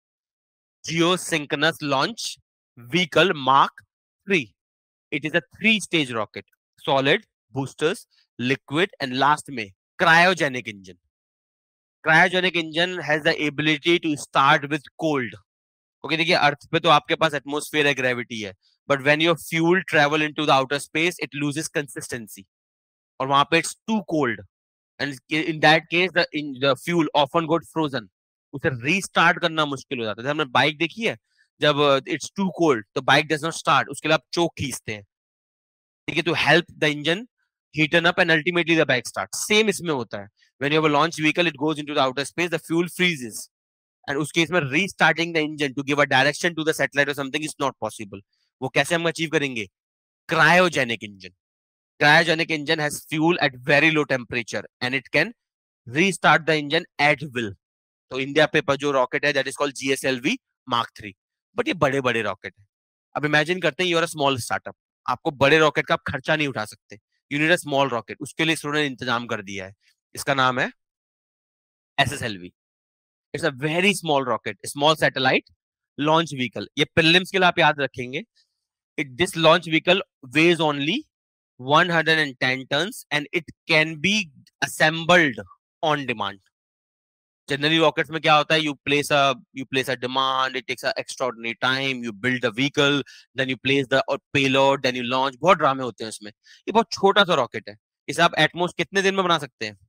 Geosynchronous Launch Vehicle Mark 3. It is a 3-stage rocket. Solid, boosters, liquid, and last में cryogenic engine. Cryogenic engine has the ability to start with cold. Okay, देखिए अर्थ पे तो आपके पास एटमॉस्फेयर है, ग्रेविटी है, but when your fuel travel into the outer space, it loses consistency. और वहां पे it's too cold, and in that case the fuel often got frozen. उसे रीस्टार्ट करना मुश्किल हो जाता है. हमने बाइक देखी है, जब it's too cold तो बाइक does not start, उसके लिए आप चोक खींचते हैं, ठीक है, to help the engine heaten up and ultimately the bike starts. Same इसमें होता है. When you have a launch vehicle, it goes into the outer space, the fuel freezes, and उस केस में restarting the engine to give a direction to the satellite or something is not possible. वो कैसे हम achieve करेंगे? Cryogenic engine. Cryogenic engine has fuel at very low temperature and it can restart the engine at will. तो India पे जो rocket है, that is called GSLV Mark 3. But ये बड़े बड़े रॉकेट है. अब इमेजिन करते हैं, you are a small startup, आपको बड़े रॉकेट का आप खर्चा नहीं उठा सकते. You need a small rocket, उसके लिए इसरो ने इंतजाम कर दिया है, इसका नाम है SSLV। It's a very small rocket, small satellite launch vehicle. ये प्रीलिम्स के लिए आप याद रखेंगे। This launch vehicle weighs only 110 tons and it can be assembled on demand. Generally rockets में क्या होता है, you place a demand, it takes a extraordinary time, you build the vehicle, then you place the payload, then you launch, बहुत ड्रामे होते हैं इसमें। ये बहुत छोटा सा रॉकेट है, इसे आप एटमोस कितने दिन में बना सकते हैं?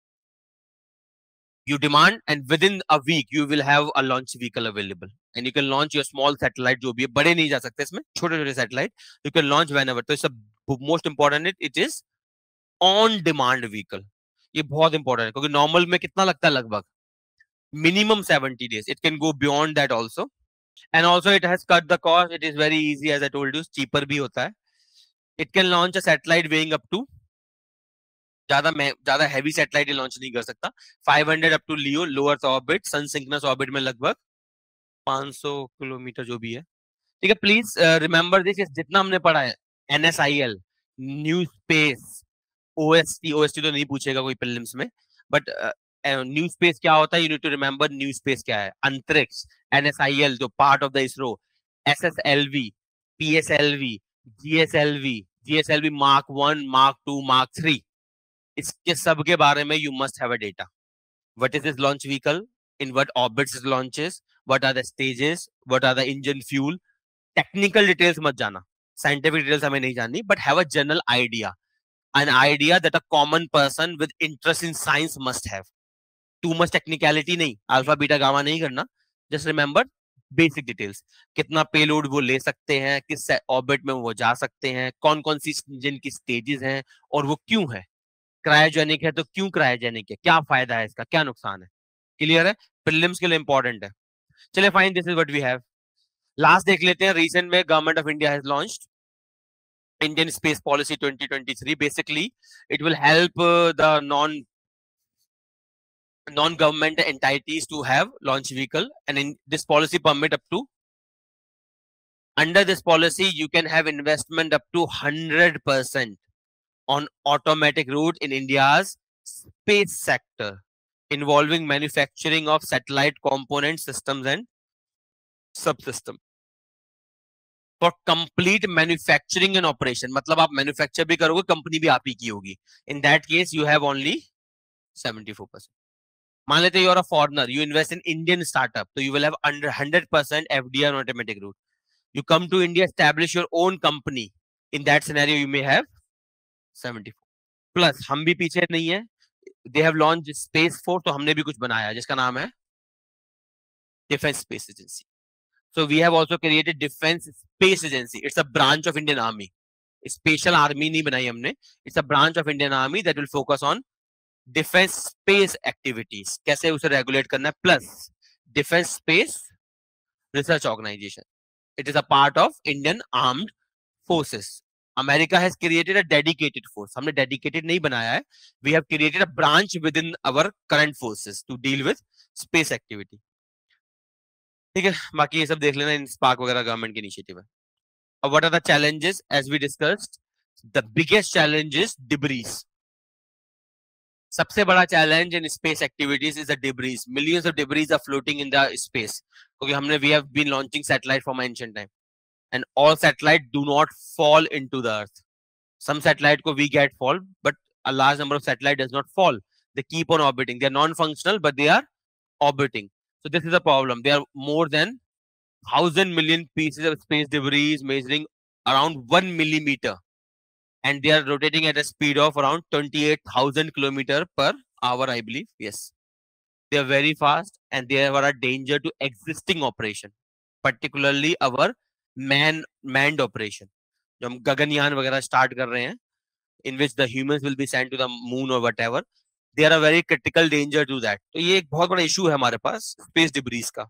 You demand and within a week you will have a launch vehicle available and you can launch your small satellite, जो भी है, बड़े नहीं जा सकते इसमें, छोटे छोटे satellite you can launch whenever। तो इससे most important it is on demand vehicle. ये बहुत इंपॉर्टेंट है क्योंकि नॉर्मल में कितना लगता है, लगभग minimum 70 days, it can go beyond that also and also it has cut the cost, it is very easy as I told you, cheaper भी होता है। it can launch a satellite weighing up to, ज्यादा heavy satellite launch नहीं कर सकता, 500 up to LEO low earth orbit, sun synchronous orbit में लगभग 500 kilometre जो भी है। ठीक है, प्लीज रिमेंबर दिस, जितना हमने पढ़ा है NSIL, न्यू स्पेस, OST तो नहीं पूछेगा कोई प्रीलिम्स में, बट न्यू स्पेस क्या होता है, you need to remember new space क्या है। अंतरिक्ष, NSIL जो part of the ISRO, SSLV, PSLV, GSLV mark 1, mark 2, mark 3, इसके सब के बारे में you must have a data. What is this launch vehicle, in what orbits it launches, what are the stages, what are the engine fuel, technical details मत जाना, scientific details हमें नहीं जाननी, but have a general idea, an idea that a common person with interest in science must have। too much technicality नहीं, alpha beta gamma नहीं करना, just remember basic details। कितना payload वो ले सकते हैं, किस ऑर्बिट में वो जा सकते हैं, कौन कौन सी इंजन की स्टेजेस हैं और वो क्यों है, क्रायोजेनिक है तो क्यों क्रायोजेनिक है, क्या फायदा है इसका, क्या नुकसान है। क्लियर है, प्रीलिम्स के लिए इंपॉर्टेंट है। चलिए fine, this is what we have. Last देख लेते हैं, रिसेंट में government of India has launched Indian Space Policy 2023। Basically, it will help the non-government entities to have launch vehicle, and in this policy permit up to, under this policy you can have investment up to 100% on automatic route in India's space sector, involving manufacturing of satellite component systems and subsystem for complete manufacturing and operation। मतलब आप manufacture भी करोगे, company भी आप ही की होगी। in that case you have only 74%। मान लेते you are a foreigner, you invest in Indian startup, तो you will have under 100% FDI on automatic route। you come to India, establish your own company, in that scenario you may have 74 plus। हम भी पीछे नहीं है, they have launched space force, तो हमने भी कुछ बनाया जिसका नाम है defence space agency. so we have also created defense space agency, it's a branch of Indian army। Special army नहीं बनाई हमने, it's a branch of Indian army that will focus on defence space activities, कैसे उसे regulate करना है, plus defence space research organisation, it is a part of Indian armed forces. America has created a dedicated force, हमने dedicated नहीं बनाया है, we have created a branch within our current forces to deal with space activity. ठीक है, बाकी ये सब देख लेना, इन स्पार्क वगैरह गवर्नमेंट की इनिशिएटिव है। अब what are the challenges, as we discussed, the biggest challenge is debris. सबसे बड़ा challenge in space activities is the debris. Millions of debris are floating in the space, क्योंकि हमने we have been launching satellite from ancient time and all satellite do not fall into the earth. Some satellite को we get fall, but a large number of satellite does not fall, they keep on orbiting, they are non functional but they are orbiting। so this is a problem, there are more than 1,000 million pieces of space debris measuring around 1 millimeter and they are rotating at a speed of around 28,000 kilometer per hour, I believe। yes, they are very fast and they are a danger to existing operation, particularly our manned operation। जो हम गगनयान वगैरह start कर रहे हैं, in which the humans will be sent to the moon or whatever, they are a very critical danger to that। तो ये एक बहुत बड़ा इशू है हमारे पास स्पेस डिब्रीज का।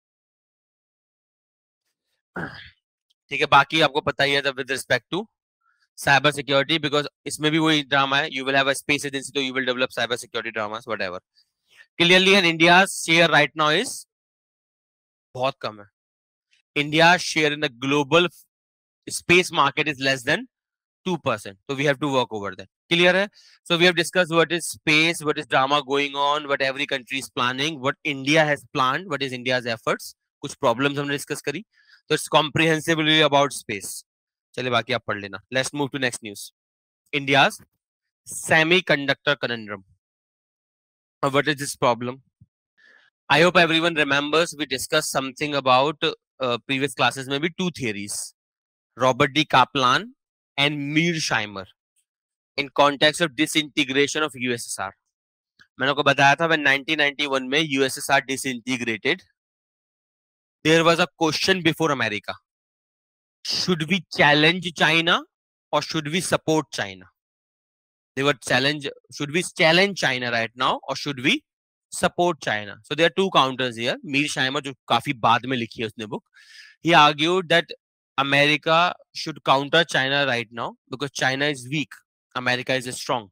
ठीक है, बाकी आपको पता ही है with respect to cyber security, because इसमें भी वही ड्रामा है, you will have a space agency तो you will develop cyber security dramas whatever. Clearly and India share right now is बहुत कम है। India share in the global space market is less than 2%. So we have to work over that. Clear hai? So we have discussed what is space, what is drama going on, what every country is planning, what India has planned, what is India's efforts. कुछ problems हमने discuss करी. So it's comprehensively about space. चलिए बाकी आप पढ़ लेना. Let's move to next news. India's semiconductor conundrum. What is this problem? I hope everyone remembers we discussed something about previous classes, maybe two theories, Robert D. Kaplan and Mearsheimer, in context of disintegration of USSR. मैंने आपको बताया था when 1991 में USSR disintegrated, there was a question before America. Should we challenge China or should we support China? They were challenge. Should we challenge China right now or should we support China? So there are two counters here. Mearsheimer, जो काफी बाद में लिखी है उसने book, he argued that America should counter China right now because China is weak, America is strong.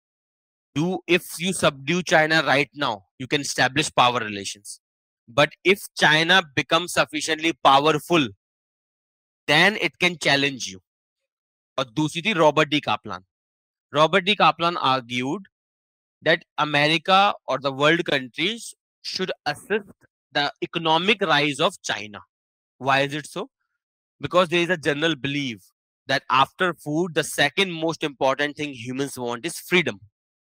If you subdue China right now, you can establish power relations. But if China becomes sufficiently powerful, then it can challenge you. और दूसरी थी Robert D. Kaplan. Robert D. Kaplan argued that America or the world countries should assist the economic rise of China. Why is it so? Because there is a general belief that after food, the second most important thing humans want is freedom.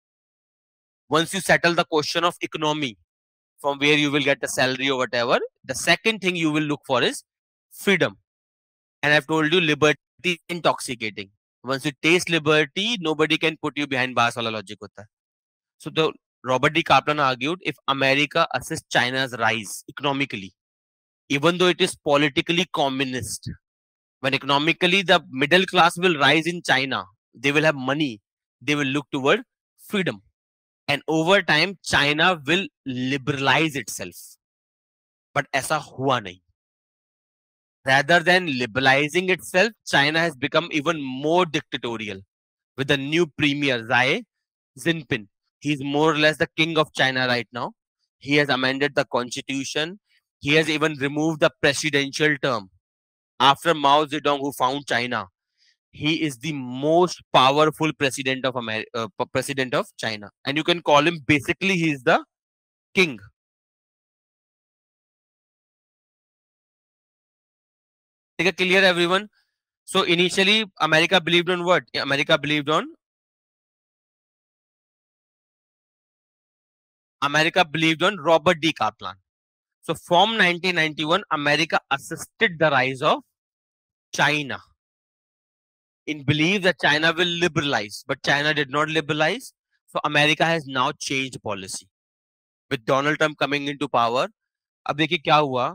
Once you settle the question of economy, from where you will get the salary or whatever, the second thing you will look for is freedom. And I've told you, liberty is intoxicating. Once you taste liberty, nobody can put you behind bars. Wala logic hota hai. So the Robert D. Kaplan argued if America assists China's rise economically, even though it is politically communist, when economically the middle class will rise in China, they will have money, they will look toward freedom. And over time, China will liberalize itself. But ऐसा हुआ नहीं. Rather than liberalizing itself, China has become even more dictatorial. With the new premier, Xi Jinping, he's more or less the king of China right now. He has amended the constitution. He has even removed the presidential term. After Mao Zedong, who found China, he is the most powerful president of president of China. And you can call him, basically, he is the king. Is it clear, everyone? So initially, America believed on what? America believed on Robert D. Kaplan. So from 1991, America assisted the rise of China in belief that China will liberalize, but China did not liberalize. So America has now changed policy. With Donald Trump coming into power, अब देखिए क्या हुआ?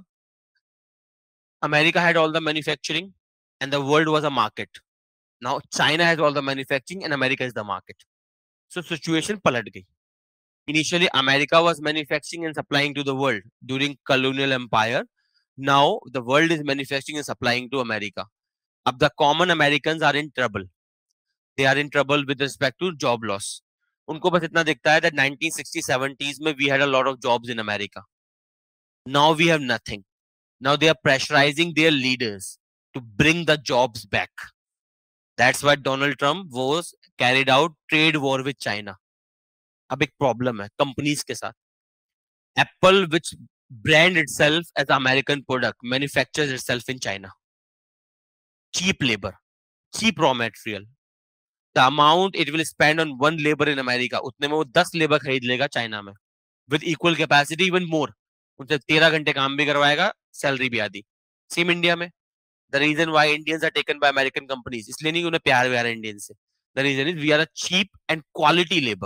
America had all the manufacturing and the world was a market. Now China has all the manufacturing and America is the market. So situation palat gayi. Initially, America was manufacturing and supplying to the world during colonial empire. Now the world is manufacturing and supplying to America. Ab the common Americans are in trouble. They are in trouble with respect to job loss. उनको बस इतना दिखता है that 1960s, 70s में we had a lot of jobs in America. Now we have nothing. Now they are pressurizing their leaders to bring the jobs back. That's why Donald Trump was carried out trade war with China. अब एक problem है companies के साथ. Apple, which brand itself as American product, manufactures itself in China. Cheap labor, cheap raw material. The amount it will spend on one labor in America, उतने में वो 10 labor खरीद लेगा चाइना में. With equal capacity, even more. उनसे 13 घंटे काम भी करवाएगा, सैलरी भी आधी. Same India में. The reason why Indians are taken by American companies, इसलिए नहीं उन्हें प्यार व्यार है Indians से. The reason is we are a cheap and quality labor.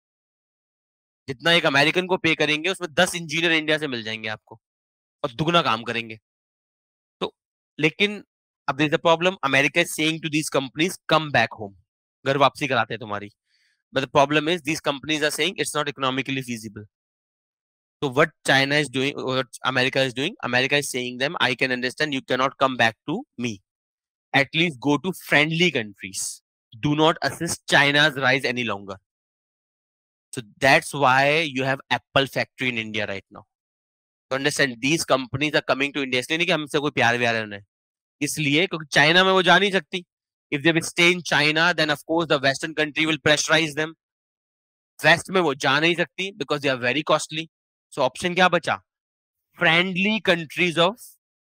जितना एक अमेरिकन को पे करेंगे उसमें 10 इंजीनियर इंडिया से मिल जाएंगे आपको और दुगना काम करेंगे. तो लेकिन अब there is a problem. America is saying to these companies come back home. घर वापसी कराते हैं तुम्हारी. But the problem is these companies are saying it's not economically feasible. So what China is doing, what America is doing, America is saying them, I can understand you cannot come back to me. At least go to friendly countries. Do not assist China's rise any longer. So that's why you have Apple factory in India right now. To understand, these companies are coming to India. इसलिए नहीं कि हमसे कोई प्यार व्यार है उन्हें. इसलिए क्योंकि चाइना में वो जा नहीं सकती. If they will stay in China, then of course the Western country will pressurize them. West में वो जा नहीं सकती because they are very costly. So option क्या बचा? Friendly countries of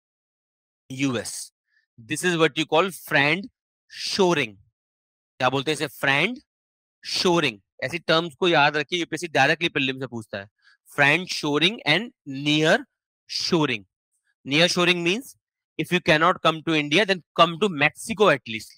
US. This is what you call friend shoring. क्या बोलते हैं इसे? Friend shoring. ऐसी टर्म्स को याद रखिए, यूपीएससी डायरेक्टली प्रीलिम से पूछता है. Friend shoring and near shoring. Near shoring means if you cannot come to India, then come to Mexico at least.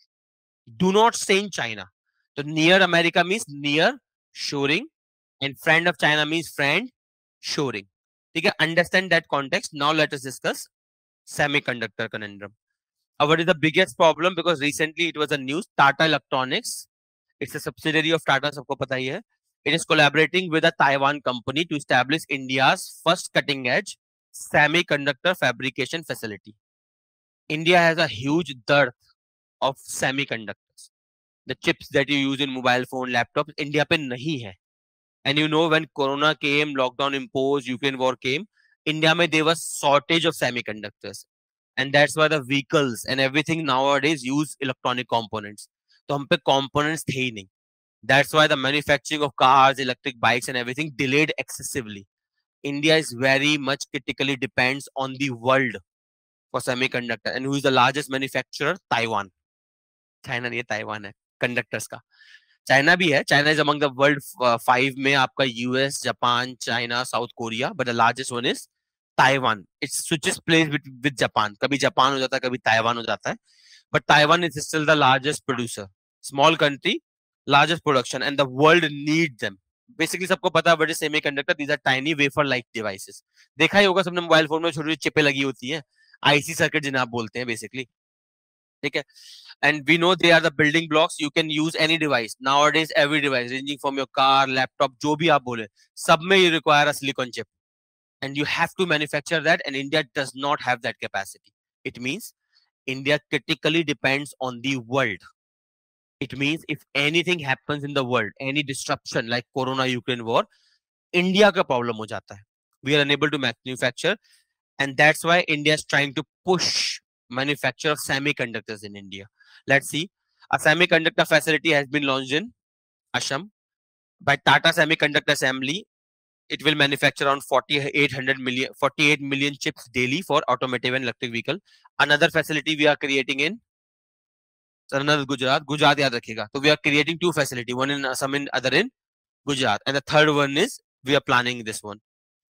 Do not stay in China. So near America means near shoring, and friend of China means friend shoring. Okay, understand that context. Now let us discuss semiconductor conundrum. What is the biggest problem? Because recently it was a news. Tata Electronics, it's a subsidiary of Tata, sabko pata hi hai. It is collaborating with a Taiwan company to establish India's first cutting edge semiconductor fabrication facility. India has a huge dearth of semiconductors. The chips that you use in mobile phone, laptops, India pe nahi hai. And you know, when Corona came, lockdown imposed, Ukraine war came, India mein there was shortage of semiconductors. And that's why the vehicles and everything nowadays use electronic components. तो हम पे components थे ही नहीं. That's why the manufacturing of cars, electric bikes and everything delayed excessively. India is very much critically depends on the world for semiconductor. And who is the largest manufacturer? Taiwan. China नहीं है, Taiwan है conductors का. China भी है. China is among the world 5 में आपका US, Japan, China, South Korea, but the largest one is Taiwan. It switches place with Japan. कभी Japan हो जाता है, कभी ताइवान हो जाता है. But Taiwan is still the largest producer. Small country, largest production, and the world needs them. Basically सबको पता है what is semiconductor. These are tiny wafer-like devices. देखा ही होगा सबने मोबाइल फोन में छोटी-छोटी चिपें लगी होती हैं. IC सर्किट जिन्हें आप बोलते हैं basically. ठीक है. And we know they are the building blocks. You can use any device. Nowadays, every device, ranging from your car, laptop, जो भी आप बोले, सब में you require a silicon chip. And you have to manufacture that, and India does not have that capacity. It means India critically depends on the world. It means if anything happens in the world, any disruption like Corona, Ukraine war, India का problem हो जाता है. We are unable to manufacture, and that's why India is trying to push manufacture of semiconductors in India. Let's see. A semiconductor facility has been launched in Assam by Tata Semiconductor Assembly. It will manufacture around 48 million chips daily for automotive and electric vehicle. Another facility we are creating in another Gujarat. Gujarat yaad rakhega. So we are creating 2 facilities, one in Assam and other in Gujarat. And the third one is we are planning this one.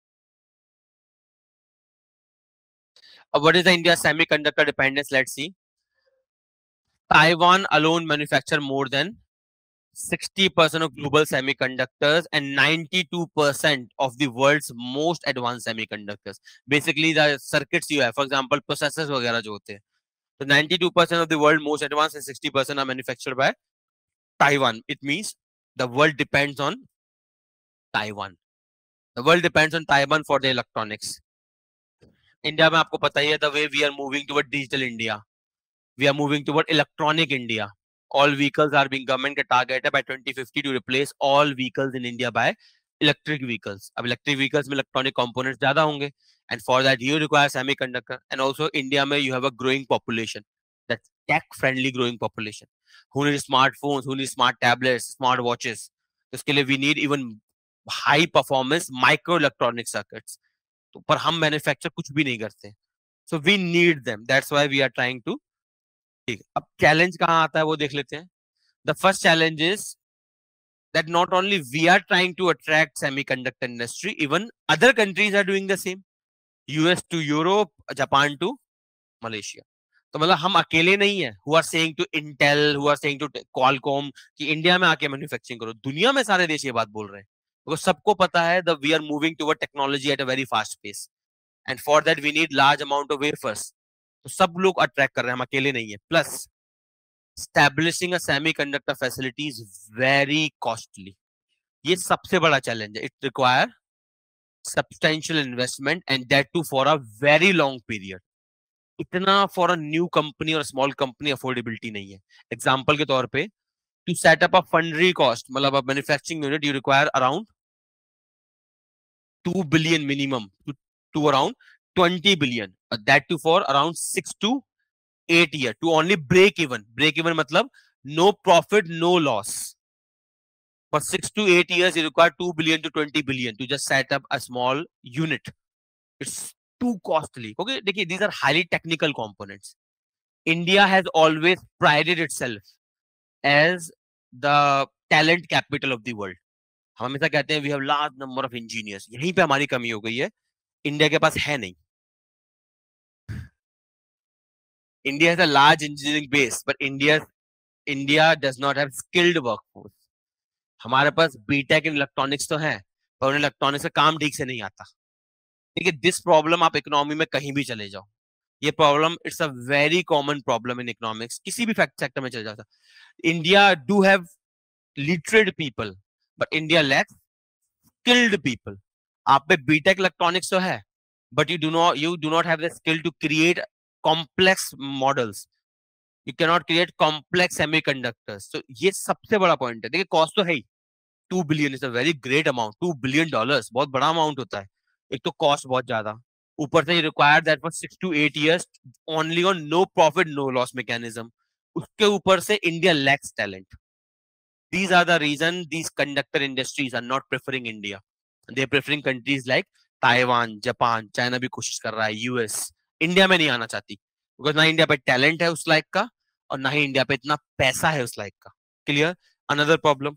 What is the India semiconductor dependence? Let's see. Taiwan alone manufacture more than 60% of global semiconductors and 92% of the world's most advanced semiconductors. Basically, the circuits you have, for example, processors वगैरह जो होते हैं. So 92% of the world most advanced and 60% are manufactured by Taiwan. It means the world depends on Taiwan. The world depends on Taiwan for the electronics. India में आपको पता ही है, the way we are moving toward digital India. We are moving toward electronic India. All vehicles are being government का target है by 2050 to replace all vehicles in India by electric vehicles. अब electric vehicles में electronic components ज़्यादा होंगे, and for that you require semiconductor. And also India में you have a growing population, that's tech-friendly growing population, who need smartphones, who need smart tablets, smart watches. तो इसके लिए we need even high performance microelectronic circuits. तो पर हम manufacture कुछ भी नहीं करते. So we need them. That's why we are trying to. ठीक. अब challenge कहाँ आता है वो देख लेते हैं. The first challenge is that not only we are trying to attract semiconductor industry, even other countries are doing the same. US to Europe, Japan to Malaysia. तो मतलब हम अकेले नहीं है who are saying to Intel, who are saying to Qualcomm कि India में आके manufacturing करो. दुनिया में सारे देश ये बात बोल रहे हैं. तो सबको पता है that we are moving toward technology at a very fast pace, and for that we need large amount of wafers. तो सब लोग अट्रैक्ट कर रहे हैं, हम अकेले नहीं है. Plus establishing a semiconductor facility is very costly. ये सबसे बड़ा चैलेंज है. It require substantial investment and that too for a very long period. इतना for a new company or small company affordability नहीं है. Example के तौर पे to set up a foundry cost, मतलब a manufacturing unit, you require around 2 billion minimum to around 20 billion. That too for around 6 to 8 years to only break even. Break even matlab no profit, no loss. For 6 to 8 years, you require 2 billion to 20 billion to just set up a small unit. It's too costly. Okay, these are highly technical components. India has always prided itself as the talent capital of the world. हम हमेशा कहते हैं we have large number of engineers. यहीं पे हमारी कमी हो गई है. इंडिया के पास है नहीं. India has a large engineering base, but India does not have skilled workforce. हमारे पास बीटेक इन इलेक्ट्रॉनिक्स तो है, पर उन्हें इलेक्ट्रॉनिक्स का काम ठीक से नहीं आता. ठीक है, दिस प्रॉब्लम आप इकोनॉमी में कहीं भी चले जाओ, ये problem it's a very common problem in economics. किसी भी फैक्ट सेक्टर में चले जाता. India do have literate people, but India lacks skilled people. आप पे बीटेक इलेक्ट्रॉनिक्स तो है, but you do not have the skill to create complex models. You cannot create complex semiconductors. So ये सबसे बड़ा पॉइंट है. देखिए कॉस्ट तो है ही. 2 billion is a very great amount. $2 billion बहुत बड़ा अमाउंट होता है. एक तो कॉस्ट बहुत ज्यादा, ऊपर से require that for 6 to 8 years only on no profit no loss mechanism. उसके ऊपर से India lacks talent. These are the reason these conductor industries are not preferring India. They are preferring countries like Taiwan, Japan, China भी कोशिश कर रहा है, US. India में नहीं आना चाहती, बिकॉज ना इंडिया पे टैलेंट है उस लाइक का, और ना ही इंडिया पे इतना पैसा है उस लाइक का. Clear. Another problem,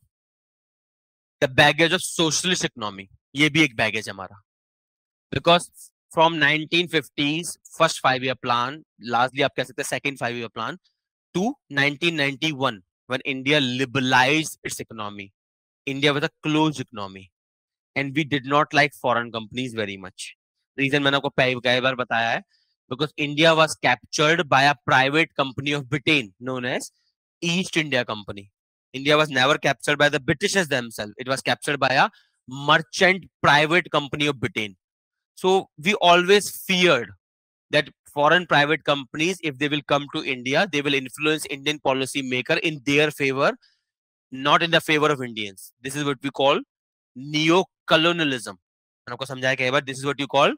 the baggage of socialist economy. ये भी एक बैगेज हमारा, because from 1950s first 5-year plan, largely आप कह सकते हैं second 5-year plan, to 1991 when India liberalized its economy. India was a closed economy and we did not like foreign companies very much. Reason मैंने आपको कई बार बताया है, because India was captured by a private company of Britain known as East India Company. India was never captured by the Britishers themselves. It was captured by a merchant private company of Britain. So we always feared that foreign private companies, if they will come to India, they will influence Indian policy maker in their favor, not in the favor of Indians. This is what we call neo-colonialism. आपको समझाया क्या बार? This is what you call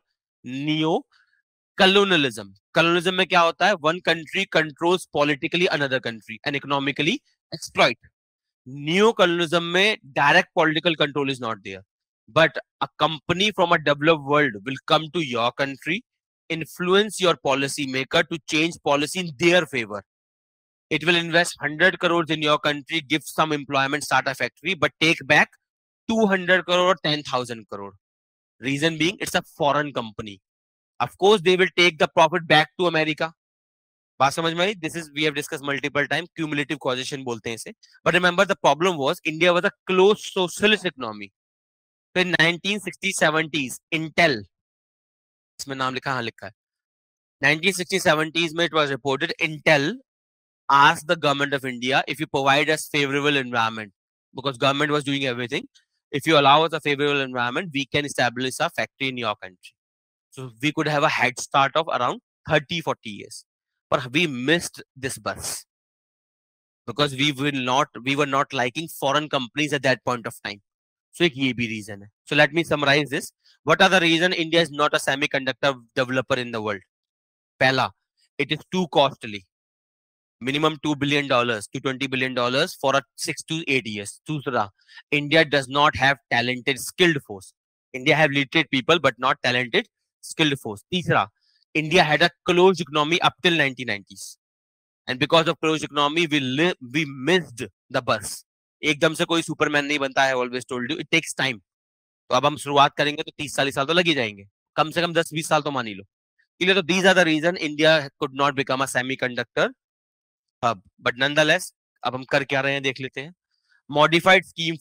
neo-colonialism. Colonialism में क्या होता है? One country controls politically another country and economically exploit. Neo-colonialism में direct political control is not there, but a company from a developed world will come to your country, influence your policy maker to change policy in their favor. It will invest 100 crores in your country, give some employment, start a factory, but take back 200 crore or 10,000 crore. Reason being, it's a foreign company. Of course, they will take the profit back to America. बात समझ में आई? This is we have discussed multiple times. Cumulative causation बोलते हैं इसे. But remember, the problem was India was a closed socialist economy. So in 1960s-70s, Intel, इसमें नाम लिखा, हाँ लिखा है. 1960s-70s में it was reported Intel asked the government of India, if you provide us favorable environment, because government was doing everything, if you allow us a favorable environment, we can establish a factory in your country. So we could have a head start of around 30-40 years. But we missed this bus because we were not liking foreign companies at that point of time. So एक ये भी reason है. So let me summarize this. What are the reason India is not a semiconductor developer in the world? पहला, it is too costly. Minimum $2 billion to $20 billion for a 6 to 8 years. दूसरा, India does not have talented skilled force. India have literate people but not talented skilled force. तीसरा, India had a closed economy up till 1990s. And because of closed economy, we missed the bus. एकदम से कोई Superman नहीं बनता है. Always told you, it takes time. तो अब हम शुरुआत करेंगे तो 30-40 साल तो लग ही जाएंगे. कम से कम 10-20 साल तो मान ही लो. तो these are the reason India could not become a semiconductor hub. But nonetheless, अब हम कर क्या रहे हैं देख लेते हैं. Modified scheme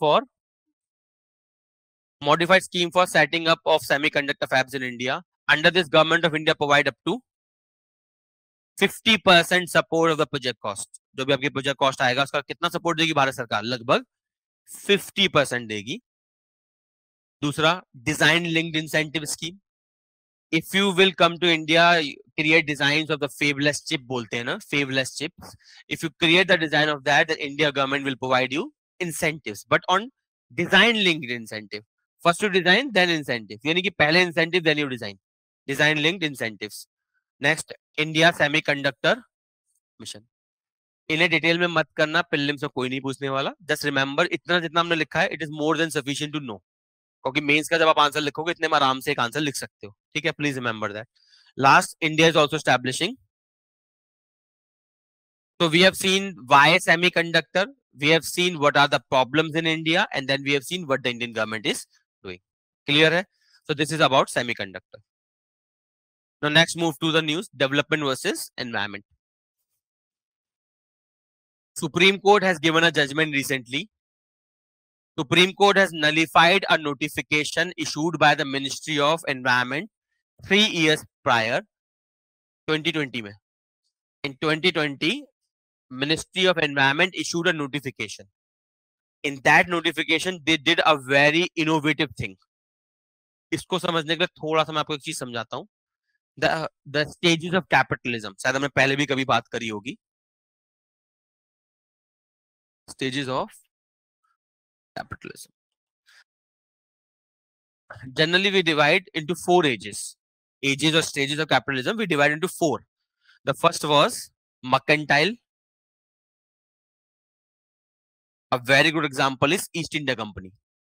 for setting up of semiconductor fabs in India. Under this, government of India provide up to 50% support of the project cost. जो भी आपकी प्रोजेक्ट कॉस्ट आएगा उसका कितना सपोर्ट देगी भारत सरकार? लगभग 50% देगी. दूसरा, design linked incentive scheme. If you will come to India, create designs of the fabless chip बोलते हैं ना, fabless chips. If you create the design of that, then India government will provide you incentives, but on design linked incentive. First you design, then incentive. यानी कि पहले incentive, then you design. Design linked incentives. Next, India semiconductor mission. इन्हें detail में मत करना, prelims में कोई नहीं पूछने वाला। जस्ट रिमेंबर इतना जितना हमने लिखा है, it is more than sufficient to know, क्योंकि मेंस का जब आप आंसर लिखोगे इतने में आराम से एक आंसर लिख सकते हो। ठीक है, please remember that. Last, India is also establishing, so we have seen why semiconductor, we have seen what are the problems in India, and then we have seen what the Indian government is doing. Clear hai? So this is about semiconductor. Now next move to the news, development versus environment. Supreme Court has given a judgment recently. Supreme Court has nullified a notification issued by the Ministry of Environment 3 years prior, 2020 mein. In 2020, Ministry of Environment issued a notification. In that notification, they did a very innovative thing. इसको समझने के लिए थोड़ा सा मैं आपको एक चीज समझाता हूँ। द स्टेजेस ऑफ कैपिटलिज्म, शायद हमने पहले भी कभी बात करी होगी। Stages of capitalism, generally we divide into 4 ages. Ages or stages of capitalism we divide into 4. The first was mercantile. A very good example is East India Company.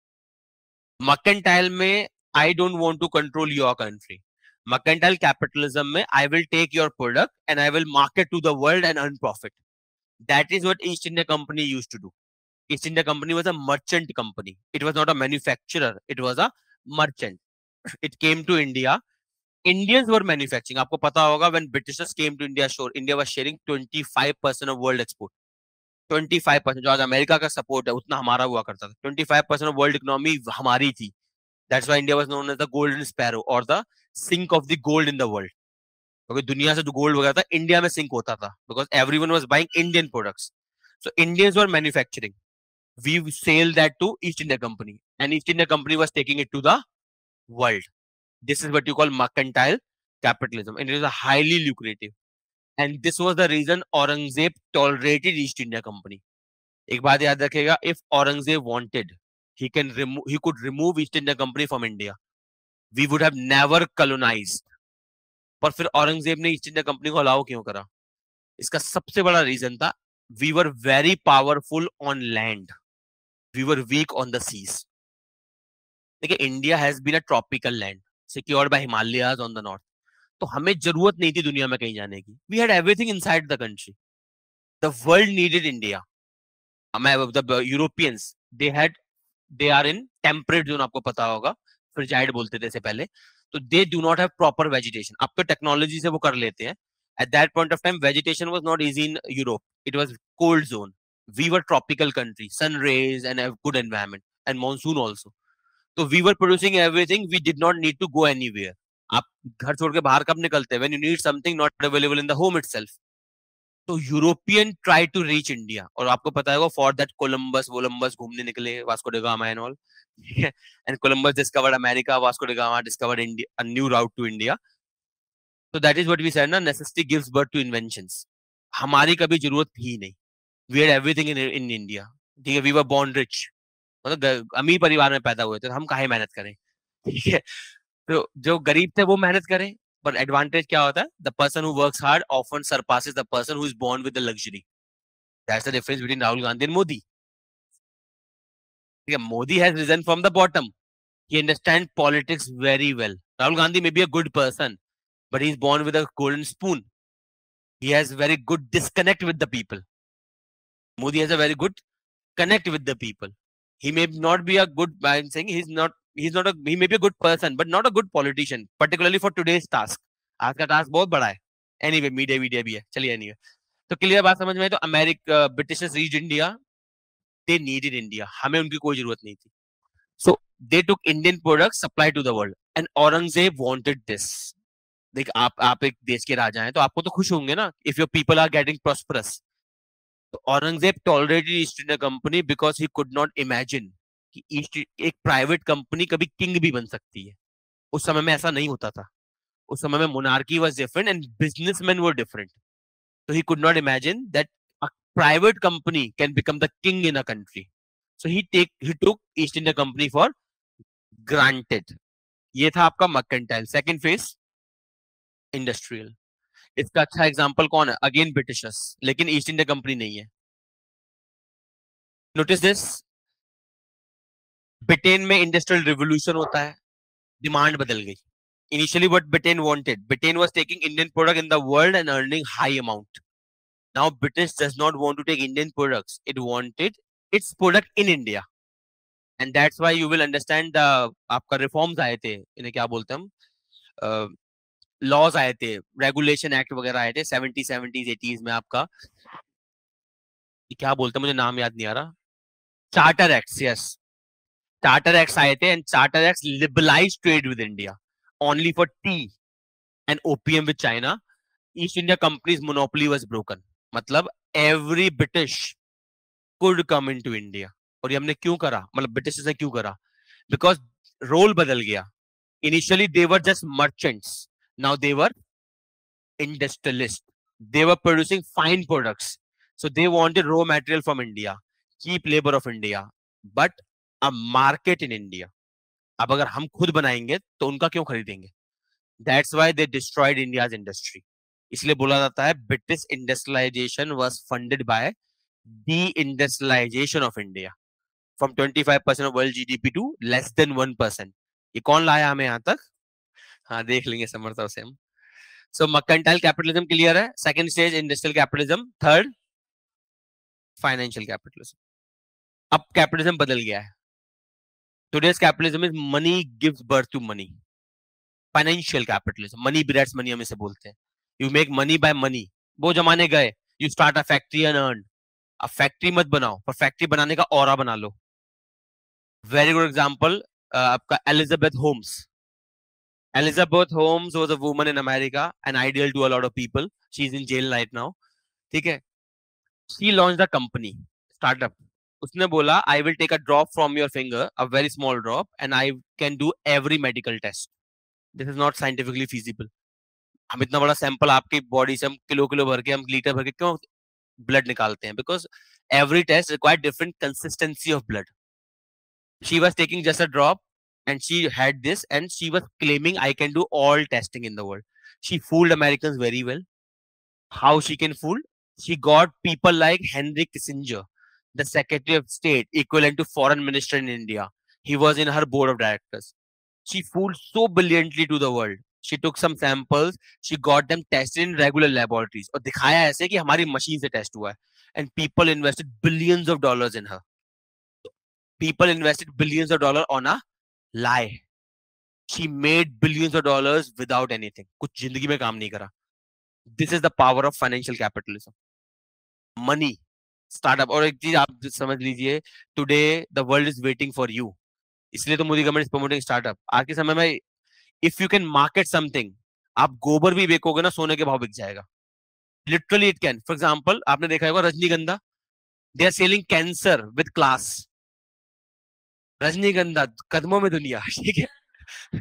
Mercantile में I don't want to control your country. Mercantile capitalism में I will take your product and I will market to the world and earn profit. That is what East India Company used to do. East India Company was a merchant company. It was not a manufacturer. It was a merchant. It came to India. Indians were manufacturing. आपको पता होगा when Britishers came to India, shore India was sharing 25% of world export. 25%, जो आज America का support है उतना हमारा हुआ करता था। 25% of world economy हमारी थी। That's why India was known as the golden sparrow or the sink of the gold in the world. क्योंकि दुनिया से जो गोल्ड वगैरह था इंडिया में सिंक होता था, because everyone was buying Indian products. So Indians were manufacturing. We sell that to East India Company, and East India Company was taking it to the world. This is what you call mercantile capitalism, and it is a highly lucrative. And this was the reason Aurangzeb tolerated East India Company. एक बात याद रखेगा, if Aurangzeb wanted, he could remove East India Company from India. We would have never colonized. पर फिर औरंगजेब ने East India Company को allow क्यों करा? इसका सबसे बड़ा रीजन था, we were very powerful on land, we were weak on the seas. देखिए, India has been a tropical land secured by Himalayas on the north. तो हमें जरूरत नहीं थी दुनिया में कहीं जाने की. We had everything inside the country. The world needed India. The Europeans, they are in temperate zone, आपको पता होगा, फ्रिजाइड बोलते थे पहले. तो they do not have proper vegetation. अब तो टेक्नोलॉजी से वो कर लेते हैं. At that point of time, vegetation was not easy in Europe. It was cold zone. We were tropical country, sun rays and a good environment, and monsoon also. So we were producing everything. We did not need to go anywhere. आप घर छोड़ के बाहर कब निकलते हैं? When you need something not available in the home itself. तो European try to reach India, और आपको पता है वो फॉर दैट कोलंबस घूमने निकले, Vasco da Gama and all. And Columbus discovered America, Vasco da Gama discovered India, a new route to India. So that is what we said ना, necessity gives birth to inventions. हमारी कभी जरूरत थी नहीं. We had everything in India. ठीक है, we were born rich. मतलब अमीर परिवार में पैदा हुए थे, हम काहे मेहनत करें? ठीक है, तो जो गरीब थे वो मेहनत करें. पर एडवांटेज क्या होता है? The person who works hard often surpasses the person who is born with the luxury. That's the difference between Rahul Gandhi and Modi. ठीक है, Modi has risen from the bottom. He understands politics very well. Rahul Gandhi may be a good person, but he's born with a golden spoon. He has very good disconnect with the people. Modi has a very good connect with the people. He may not be a good, I'm saying he may be a good person, but not a good politician, particularly for today's task. आज का task बहुत बड़ा है. Anyway, media भी है. चलिए, anyway. तो clear बात समझ में आई? तो America, Britishers reach India, they needed India. हमें उनकी कोई जरूरत नहीं थी. So they took Indian products supplied to the world, and Aurangzeb wanted this. देख, आप एक देश के राजा हैं तो आपको तो खुश होंगे ना, if your people are getting prosperous. तो Aurangzeb tolerated East India Company because he could not imagine कि ईस्ट एक प्राइवेट कंपनी कभी किंग भी बन सकती है. उस समय में ऐसा नहीं होता था. उस समय में monarchy was different and businessmen were different. तो he could not imagine that a private company can become the king in a country. So he took East India Company for granted. ये था आपका मर्केंटाइल. Second phase, industrial. इसका अच्छा example कौन है? Again Britishers, लेकिन East India Company नहीं है। नोटिस दिस, ब्रिटेन में इंडस्ट्रियल रिवोल्यूशन होता है, डिमांड बदल गई। Initially, what Britain wanted, Britain was taking Indian product in the world and earning high amount. Now, British does not want to take Indian products; it wanted its product in India, and that's why you will understand the आपका reforms आए थे, इन्हें क्या बोलते हैं हम, laws आए थे, रेगुलेशन एक्ट वगैरह आए थे 70s 80s में। आपका क्या बोलते हैं, मुझे नाम याद नहीं आ रहा। Charter act, yes, charter act आए थे, and charter act liberalise trade with India only for tea and opium with China. East India companies monopoly was broken, मतलब every British could come into India. और ये हमने क्यों करा, मतलब British ने क्यों करा? बिकॉज रोल बदल गया। Initially they were just merchants, now they were industrialists. They were producing fine products. So they wanted raw material from India, cheap labor of India, but a market in India. अब अगर हम खुद बनाएंगे तो उनका क्यों खरीदेंगे? That's why they destroyed India's industry. इसलिए बोला जाता है British industrialization was funded by de-industrialization of India from 25% of world GDP to less than 1%. ये कौन लाया हमें यहाँ तक? हाँ, देख लेंगे समर्थन से हम। So mercantile capitalism clear है, second stage industrial capitalism, third financial capitalism. अब capitalism बदल गया है। Today's capitalism is money gives birth to money. Financial capitalism, money begets money हम इसे बोलते हैं। You make money by money. वो जमाने गए। You start a factory and earn. अब फैक्ट्री मत बनाओ, पर फैक्ट्री बनाने का ऑरा बना लो। वेरी गुड एग्जांपल आपका Elizabeth Holmes. Elizabeth Holmes was a woman in America, an ideal to a lot of people. She's in jail right now. ठीक है? She launched a company, startup. उसने बोला, I will take a drop from your finger, a very small drop, and I can do every medical test. This is not scientifically feasible. हम इतना बड़ा sample आपकी body से हम kilo kilo भर के, हम लीटर भर के क्यों ब्लड निकालते हैं? Because every test requires different consistency of blood. She was taking just a drop, and she had this, and she was claiming, I can do all testing in the world. She fooled Americans very well. How she can fool? She got people like Henry Kissinger, the Secretary of State, equivalent to Foreign Minister in India. He was in her board of directors. She fooled so brilliantly to the world. She took some samples, she got them tested in regular laboratories, और दिखाया ऐसे कि हमारी machine से test हुआ है, and people invested billions of dollars in her. People invested billions of dollars on a lie. She made billions of dollars without anything. कुछ जिंदगी में काम नहीं करा. This is the power of financial capitalism. Money, startup, और एक चीज आप समझ लीजिए, today the world is waiting for you. इसलिए तो Modi government is promoting startup. आज के समय में if you can market something, आप गोबर भी बेचोगे ना, सोने के भाव बिक जाएगा। Literally it can. For example, आपने देखा होगा Rajnigandha, they are selling cancer with class. Rajnigandha कदमों में दुनिया, ठीक है।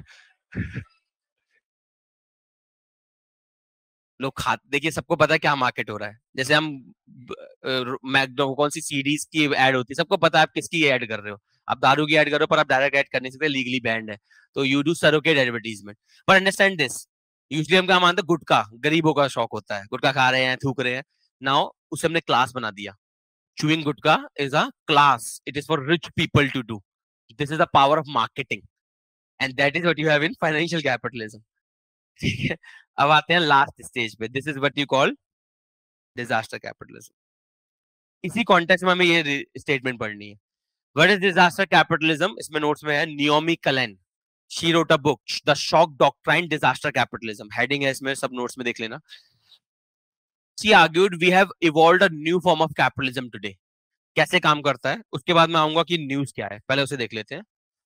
लोग खा, देखिए सबको पता है क्या मार्केट हो रहा है। जैसे हम मैकडो कौन सी सीडीज की एड होती है, सबको पता है आप किसकी ऐड कर रहे हो। आप दारू की ऐड कर रहे हो, पर आप डायरेक्ट ऐड कर नहीं सकते, लीगली बैंड है। तो यू डू सरोगेट एडवर्टीजमेंट। पर अंडरस्टैंड दिस, यूजली हम क्या मानते हैं, गुटखा गरीबों का शौक होता है, गुटखा खा रहे हैं, थूक रहे हैं। नाउ उसे हमने क्लास बना दिया। Chewing gutkha is a class, it is for rich people to do. This is the power of marketing, and that is what you have in financial capitalism. ठीक है, अब आते हैं लास्ट स्टेज पे। This is what you call disaster capitalism. इसी context में हमें ये स्टेटमेंट पढ़नी है। What is disaster capitalism? इसमें नोट्स में है Naomi Klein, she wrote a book the shock doctrine disaster capitalism, heading है इसमें, सब नोट्स में देख लेना। She argued we have evolved a new form of capitalism today. कैसे काम करता है, उसके बाद मैं आऊंगा कि न्यूज क्या है, पहले उसे देख लेते हैं।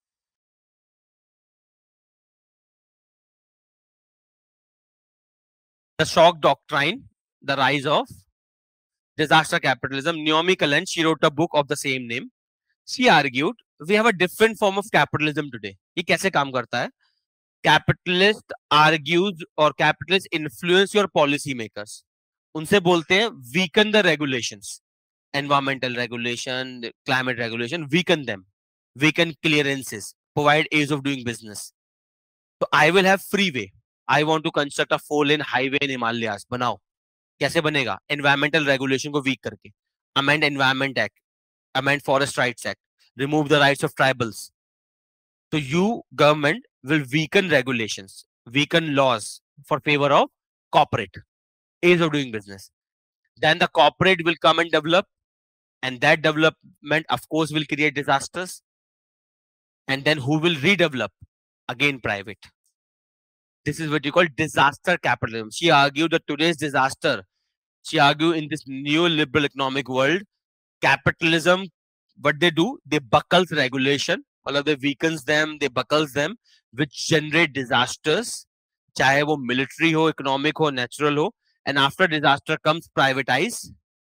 The shock doctrine, the rise of disaster capitalism, Naomi Klein, she wrote a book of the same name. She argued we have a different form of capitalism today. ये कैसे काम करता है? Capitalist argues और capitalist influence your policy makers. उनसे बोलते हैं weaken the regulations, environmental regulation, climate regulation, weaken them, weaken clearances, provide ease of doing business. So I will have free way. I want to construct a 4 lane highway in Himalayas, बनाओ। कैसे बनेगा? Environmental regulation को weak करके, amend environment act, amend forest rights act, remove the rights of tribals. So you government will weaken regulations, weaken laws for favor of corporate ease of doing business. Then the corporate will come and develop, and that development of course will create disasters. And then who will redevelop? Again private. This is what you call disaster capitalism. She argued that today's disaster, she argued in this neoliberal economic world, capitalism, what they do, they buckles regulation, मतलब they weakens them, they buckles them, which generate disasters, चाहे वो military हो, economic हो, natural हो, and after disaster comes privatize.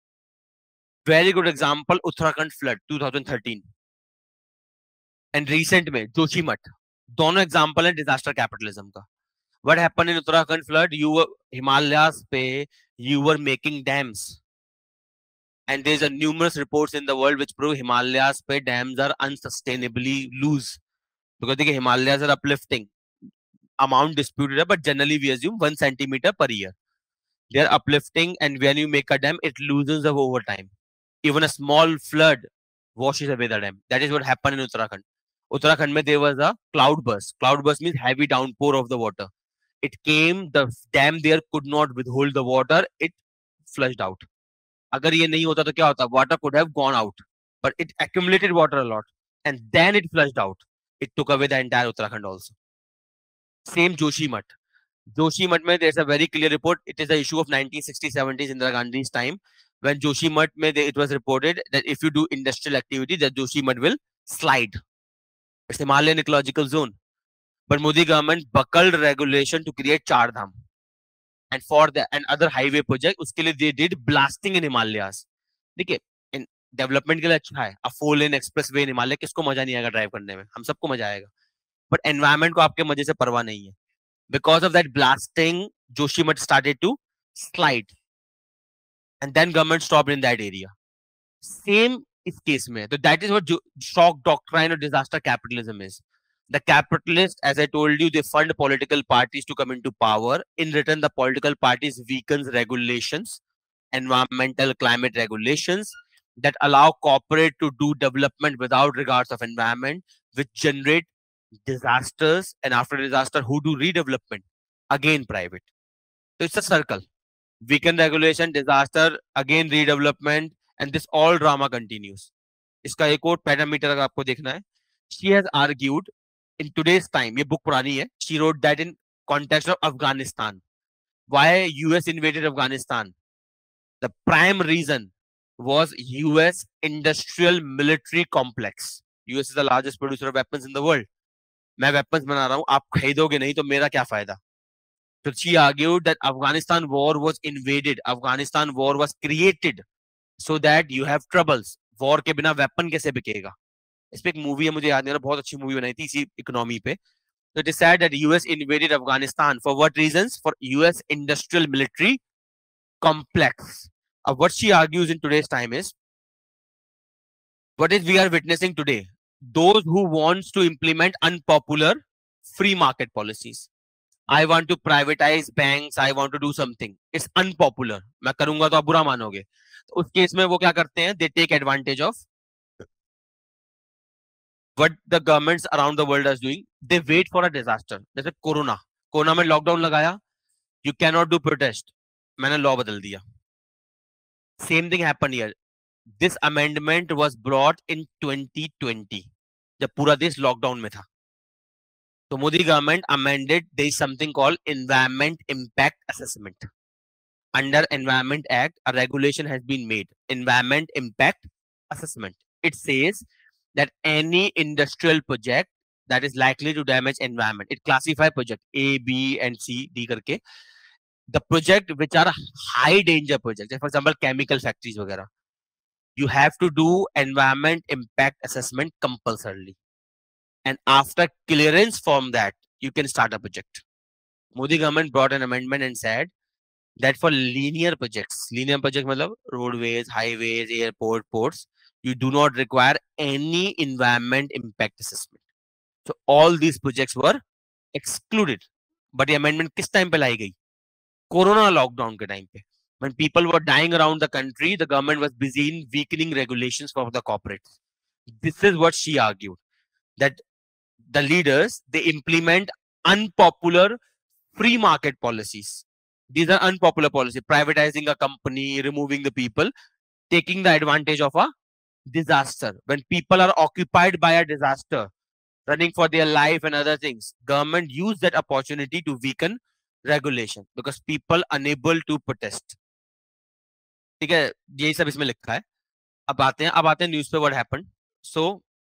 Very good example, Uttarakhand flood 2013 and recent में जोशीमठ, दोनों example है disaster capitalism का. What happened in Uttarakhand flood? You were Himalayas पे, you were making dams. And there's a numerous reports in the world which prove Himalayas पे dams are unsustainably loose. Because देखिए Himalayas are uplifting. Amount disputed है, but generally we assume 1 centimeter per year. They are uplifting, and when you make a dam, it loosens up over time. Even a small flood washes away the dam. That is what happened in Uttarakhand. Uttarakhand में there was a cloud burst. Cloud burst means heavy downpour of the water. It came, the dam there could not withhold the water. It flushed out. अगर ये नहीं होता तो क्या होता? Water could have gone out, but it accumulated water a lot, and then it flushed out. It took away the entire Uttarakhand also. Same Joshimath. Joshimath mein there's a very clear report. It is the issue of 1960-70s Indira Gandhi's time, when Joshimath mein it was reported that if you do industrial activity, that Joshimath will slide. It's Himalayan ecological zone. But Modi government buckled regulation to create Char Dham. And for the and other highway project, उसके लिए they did blasting in Himalayas. देखिए, in development के लिए अच्छा है. A 4 lane expressway in Himalaya, किसको मजा नहीं आएगा ड्राइव करने में? हम सबको मजा आएगा. But environment को आपके मजे से परवाह नहीं है. Because of that blasting, Joshimath started to slide. And then government stopped in that area. Same इस case में. So that is what shock doctrine or disaster capitalism is. The capitalists, as I told you, they fund political parties to come into power. In return, the political parties weakens regulations, environmental climate regulations that allow corporate to do development without regards of environment, which generate disasters. And after disaster, who do redevelopment? Again, private. So it's a circle. Weaken regulation, disaster, again redevelopment, and this all drama continues. इसका एक और parameter अगर आपको देखना है, she has argued in today's time, ये book पुरानी है, she wrote that in context of Afghanistan. Why US invaded Afghanistan? The prime reason was US industrial military complex. US is the largest producer of weapons in the world. मैं weapons बना रहा हूँ, आप खरीदोगे नहीं तो मेरा क्या फायदा? So she argued that Afghanistan war was invaded. Afghanistan war was created so that you have troubles. War के बिना weapon कैसे बिकेगा? इस पे एक मूवी है, मुझे याद नहीं आ रहा, बहुत अच्छी मूवी बनाई थी इसी इकोनॉमी पे. So it is said that US invaded Afghanistan for what reasons? For US industrial military complex. What she argues in today's time is, what is we are witnessing today? Those who wants to implement unpopular free market policies. I want to privatize banks. I want to do something. It's unpopular. मैं करूंगा तो आप बुरा मानोगे. तो उस case में वो क्या करते हैं? They take advantage of what the governments around the world are doing. They wait for a disaster. जैसे कोरोना में लॉकडाउन लगाया. You cannot do protest. मैंने लॉ बदल दिया. Same thing happened here. This amendment was brought in 2020 जब पूरा देश lockdown में था. So Modi government amended, there is something called environment impact assessment. Under Environment Act, a regulation has been made, environment impact assessment. It says that any industrial project that is likely to damage environment, it classify project A, B, and C, D करके. The project which are high danger projects, for example, chemical factories वगैरह, you have to do environment impact assessment compulsorily. And after clearance from that, you can start a project. Modi government brought an amendment and said that for linear projects मतलब roadways, highways, airport, ports, you do not require any environment impact assessment. So all these projects were excluded. But ये amendment किस time पे लाई गई? Corona lockdown के time पे, when people were dying around the country, the government was busy in weakening regulations for the corporates. This is what she argued, that the leaders, they implement unpopular free market policies. These are unpopular policies: privatizing a company, removing the people, taking the advantage of a disaster. When people are occupied by a disaster, running for their life and other things, government use that opportunity to weaken regulation because people unable to protest. ठीक है, यही सब इसमें लिखा है. अब आते हैं न्यूज पे what happened. So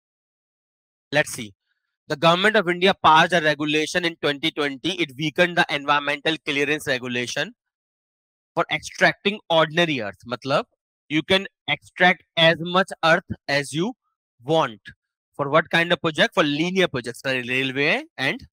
let's see. The government of India passed a regulation in 2020. It weakened the environmental clearance regulation for extracting ordinary earth. मतलब you can extract as much earth as you want. For what kind of project? For linear projects, for railway, and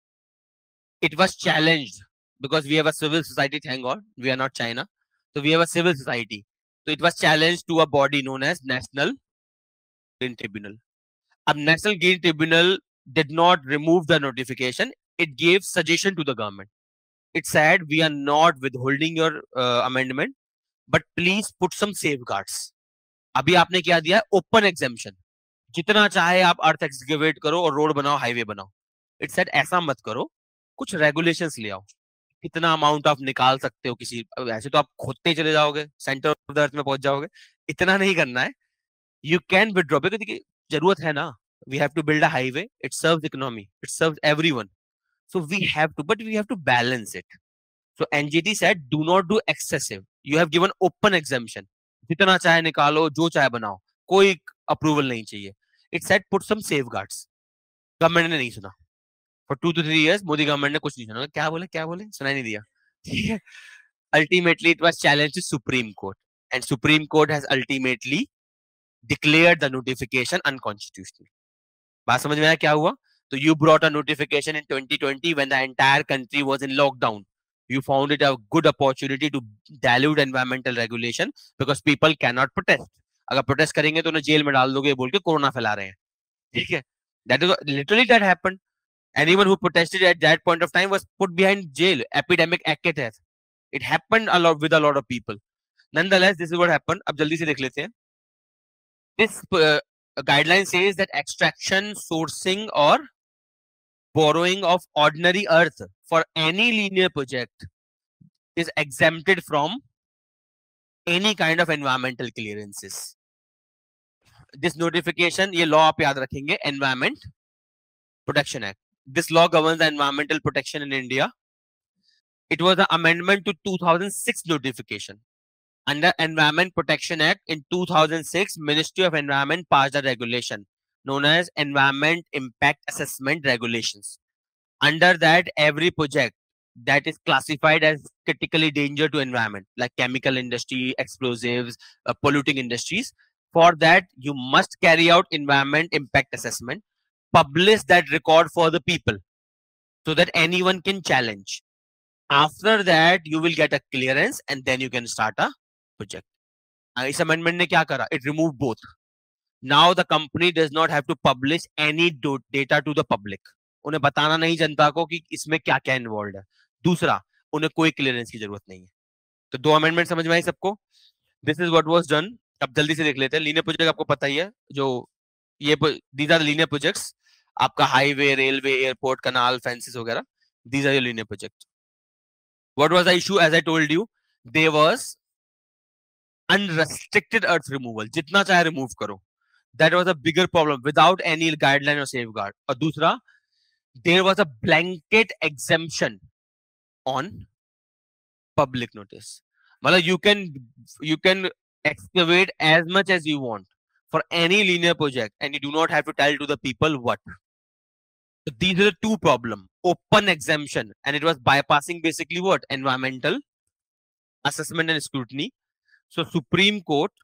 it was challenged because we have a civil society. Thank God, we are not China, so we have a civil society. So it was challenged to a body known as National Green Tribunal. A National Green Tribunal did not remove the notification. It gave suggestion to the government. It said, we are not withholding your amendment, but please put some safeguards. अभी आपने क्या दिया है? Open exemption. जितना चाहे आप अर्थ excavate करो और रोड बनाओ, हाईवे बनाओ. इट सेड ऐसा मत करो, कुछ रेगुलेशंस ले आओ. कितना अमाउंट आप निकाल सकते हो किसी, ऐसे तो आप खोदते ही चले जाओगे, सेंटर ऑफ द अर्थ में पहुंच जाओगे. इतना नहीं करना है. यू कैन विड्रॉ, बिकॉज जरूरत है ना. We have to build a highway. It serves economy. It serves everyone. So we have to, but we have to balance it. So NGT said, do not do excessive. You have given open exemption. जितना चाहे निकालो, जो चाहे बनाओ, कोई approval नहीं चाहिए. It said put some safeguards. Government ने नहीं सुना. For 2 to 3 years, Modi government ने कुछ नहीं सुना. क्या बोले, सुनाई नहीं दिया. ठीक है. Ultimately, it was challenged to Supreme Court, and Supreme Court has ultimately declared the notification unconstitutional. बात समझ में आया क्या हुआ? तो you brought a notification in 2020 when the entire country was in lockdown. You found it a good opportunity to dilute environmental regulation because people cannot protest. अगर protest करेंगे तो उन्हें जेल में डाल दोगे बोल के कोरोना फैला रहे हैं. ठीक है. That is literally that happened. Anyone who protested at that point of time was put behind jail. Epidemic Act के तहत. It happened a lot with a lot of people. Nonetheless, this is what happened. अब जल्दी से देख लेते हैं. This guideline says that extraction, sourcing, or borrowing of ordinary earth for any linear project is exempted from any kind of environmental clearances. This notification, ये law आप याद रखेंगे, Environment Protection Act. This law governs the environmental protection in India. It was an amendment to 2006 notification. Under Environment Protection Act in 2006, Ministry of Environment passed a regulation known as Environment Impact Assessment Regulations. Under that, every project that is classified as critically danger to environment, like chemical industry, explosives, polluting industries, for that you must carry out environment impact assessment, publish that record for the people so that anyone can challenge. After that, you will get a clearance and then you can start a project. इस amendment ने क्या करा? It removed both. Now the company does not have to publish any data to the public. उन्हें बताना नहीं जनता को कि इसमें क्या क्या इन्वॉल्व है. दूसरा, उन्हें कोई क्लियरेंस की जरूरत नहीं है. तो 2 अमेंडमेंट समझ में आई सबको. This is what was done. अब जल्दी से देख लेते हैं. लीनियर प्रोजेक्ट आपको पता ही है, जो ये दीज आर लीनियर प्रोजेक्ट्स. आपका highway, railway, airport, canal, fences वगैरह, these are your linear project. What was the issue? As I told you, there was unrestricted earth removal. जितना चाहे रिमूव करो. That was a bigger problem without any guideline और safeguard. और दूसरा, there was a blanket exemption on public notice. मतलब you can excavate as much as you want for any linear project and you do not have to tell to the people what. So these are the 2 problems. Open exemption, and it was bypassing basically what? Environmental assessment and scrutiny. So Supreme Court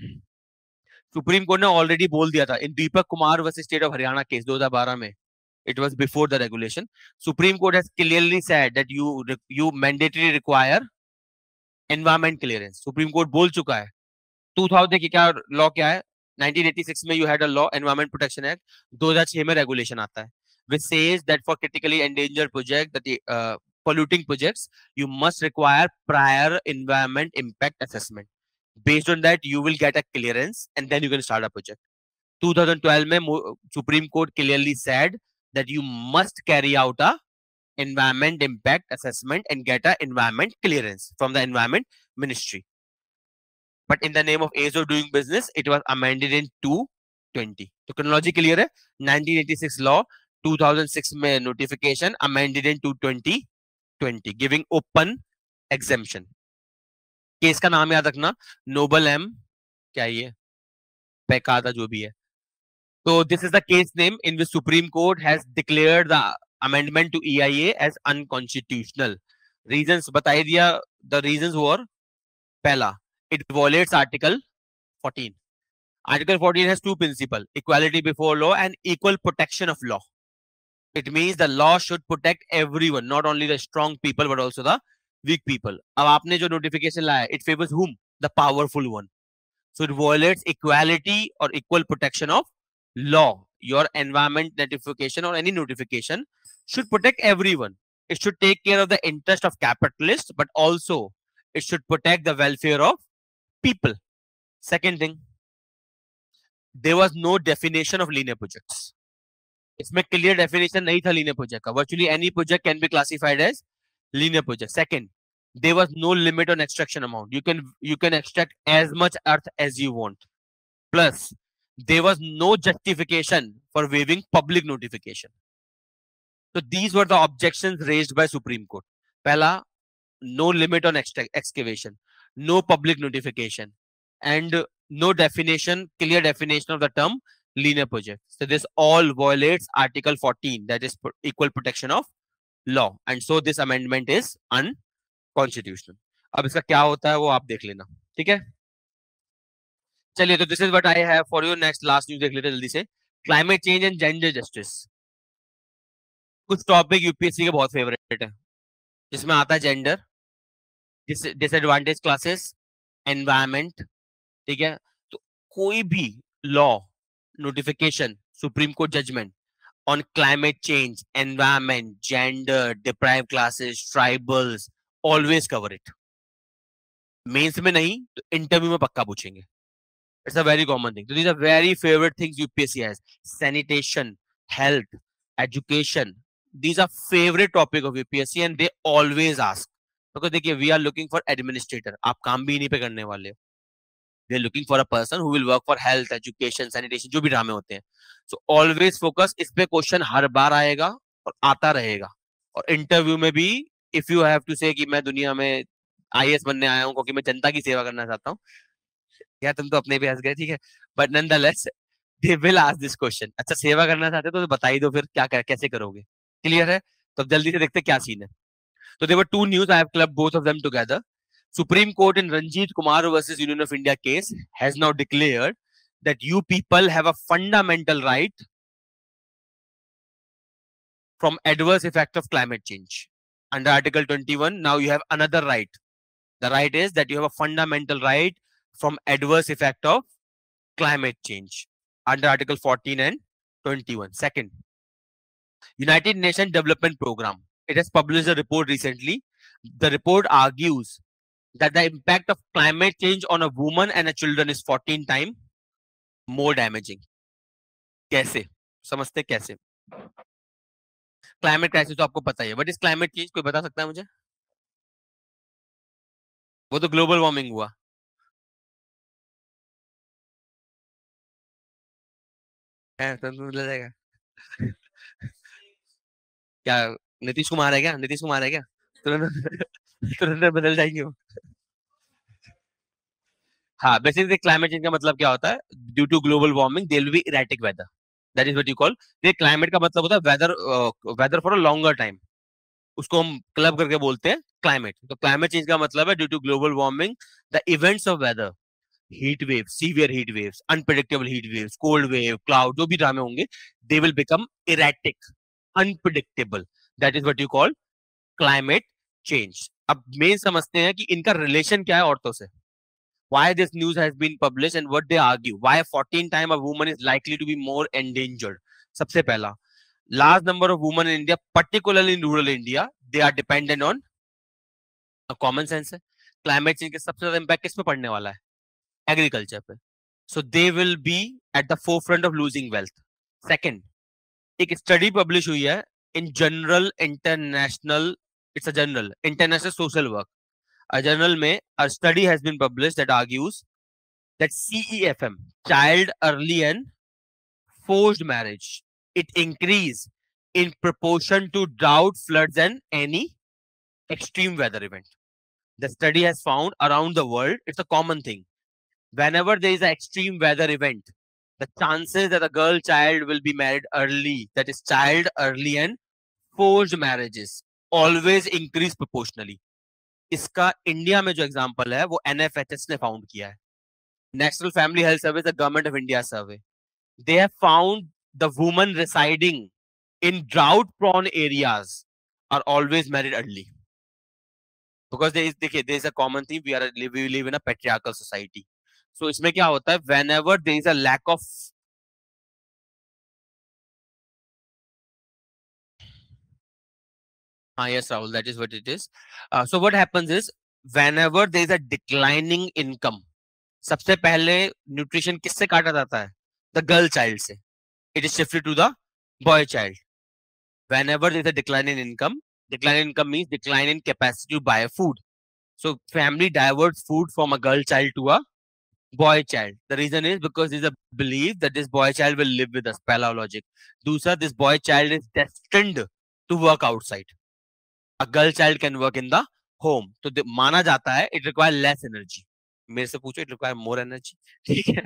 ने already बोल दिया था in Deepak Kumar versus State of Haryana case 2012 में. It was before the regulation. Supreme Court has clearly said that you mandatorily require environment clearance. Supreme Court बोल चुका है. 2000 देखिए क्या law क्या है. 1986 में you had a law, Environment Protection Act. 2006 में regulation आता है. which says that for critically endangered project, that the polluting projects, you must require prior environment impact assessment. Based on that, you will get a clearance, and then you can start a project. 2012 में Supreme Court clearly said that you must carry out a environment impact assessment and get a environment clearance from the Environment Ministry. But in the name of ease of doing business, it was amended in 2020. तो chronology clear है. 1986 law, 2006 में notification, amended in 2020, giving open exemption. Case का नाम याद रखना, Nobel M क्या ये पैकादा जो भी है. So this is the case name in which Supreme Court has declared the amendment to EIA as unconstitutional. Reasons बताई दिया. The reasons were, पहला, it violates Article 14. Article 14 has two principles: equality before law and equal protection of law. It means the law should protect everyone, not only the strong people but also the weak people. अब आपने जो notification लाया, it favors whom? The powerful one. So it violates equality or equal protection of law. Your environment notification or any notification should protect everyone. It should take care of the interest of capitalists, but also it should protect the welfare of people. Second thing, there was no definition of linear projects. इसमें clear definition नहीं था linear project का. Virtually any project can be classified as linear project. Second, there was no limit on extraction amount. You can extract as much earth as you want. Plus, there was no justification for waiving public notification. So these were the objections raised by Supreme Court. Pehla, no limit on excavation, no public notification, and no definition, clear definition of the term linear project. So this all violates Article 14, that is equal protection of law. And so this amendment is unconstitutional. अब इसका क्या होता है वो आप देख लेना, ठीक है. चलिए, तो this is what I have for you. Next last news देख लेते हैं जल्दी से. Climate change and gender justice. कुछ टॉपिक यूपीएससी के बहुत फेवरेट है, जिसमें आता है जेंडर, डिसएडवांटेज क्लासेस, एनवायरमेंट, ठीक है. तो कोई भी law, notification, supreme court judgement on climate change, environment, gender, deprived classes, tribals, always cover it. Mains में नहीं तो इंटरव्यू में पक्का पूछेंगे. It's a very common thing. So these are very favorite things UPSC has. Sanitation, health, education. These are favorite topic of UPSC and they always ask. Because देखिए, we are looking for administrator. आप काम भी इन्हीं पे करने वाले हो. They are looking for a person who will work for health, education, sanitation, जो भी ड्रामे होते हैं. So always focus. इस पे क्वेश्चन हर बार आएगा और आता रहेगा. और इंटरव्यू में भी if you have to say कि मैं दुनिया में IAS बनने आया हूँ क्योंकि मैं जनता की सेवा करना चाहता हूँ, या तुम तो अपने भी हंस गए, ठीक है, but nonetheless they will ask this question. अच्छा, सेवा करना चाहते हो तो बता ही दो फिर क्या कैसे करोगे. क्लियर है? तो अब जल्दी से देखते क्या सीन है. तो there were two news, I have clubbed both of them together. Supreme Court in Ranjit Kumar versus Union of India case has now declared that you people have a fundamental right from adverse effect of climate change. Under Article 21, now you have another right. The right is that you have a fundamental right from adverse effect of climate change under Article 14 and 21. Second, United Nations Development Program. It has published a report recently. The report argues that the impact of climate change on a woman and a children is 14 times more damaging. कैसे समझते कैसे? Climate crisis तो आपको पता ही है, but इस climate change कोई बता सकता है मुझे? वो तो ग्लोबल वार्मिंग हुआ. जाएगा क्या? नीतीश कुमार है क्या? नीतीश कुमार है क्या? तुरंत तुरंत बदल जाएंगे वो. हाँ, बेसिकली क्लाइमेट चेंज का मतलब क्या होता है? Due to global warming there will be erratic weather. That is what you call. ये क्लाइमेट का मतलब होता है weather, weather for a longer time. उसको हम क्लब करके बोलते हैं क्लाइमेट. तो क्लाइमेट चेंज का मतलब है due to global warming the events of weather, heat waves, severe heat waves, unpredictable heat waves, cold wave, cloud, जो भी ड्रामे होंगे, they will become erratic, unpredictable. That is what you call climate change. अब main समझते हैं कि इनका relation क्या है औरतों से. Why this news has been published and what they argue. Why 14 times a woman is likely to be more endangered. सबसे पहला, large number of women in India, particularly in rural India, they are dependent on common sense है. Climate change का सबसे ज्यादा impact किस पे पड़ने वाला है? एग्रीकल्चर पे. So they will be at the forefront of losing wealth. Second, एक स्टडी पब्लिश हुई है in journal international, it's a journal, international social work. A journal में a study has been published that argues that CEFM, child early and forced marriage, it increase in proportion to drought, floods, and any extreme weather event. The study has found around the world, it's a common thing. Whenever there is an extreme weather event, the chances that a girl child will be married early, that is child early and forced marriages, always increase proportionally. इसका India में जो example है वो NFHS ने found किया है. National Family Health Service, the Government of India survey. They have found the women residing in drought-prone areas are always married early. Because there is a common theme. We live in a patriarchal society. So इसमें क्या होता है? Whenever there is a lack of yes, Rahul, that is what it is. So what happens is whenever there is a declining income, सबसे पहले nutrition किससे काटा जाता है? द गर्ल चाइल्ड से. It is shifted to the boy child. Whenever there is a decline in income means decline in capacity to buy food. So family diverts food from a girl child to a boy child. The reason is because there is a belief that this boy child will live with us. पहला logic. दूसरा, this boy child is destined to work outside. A girl child can work in the home. तो माना जाता है it require less energy. मेरे से पूछो, it require more energy. ठीक है.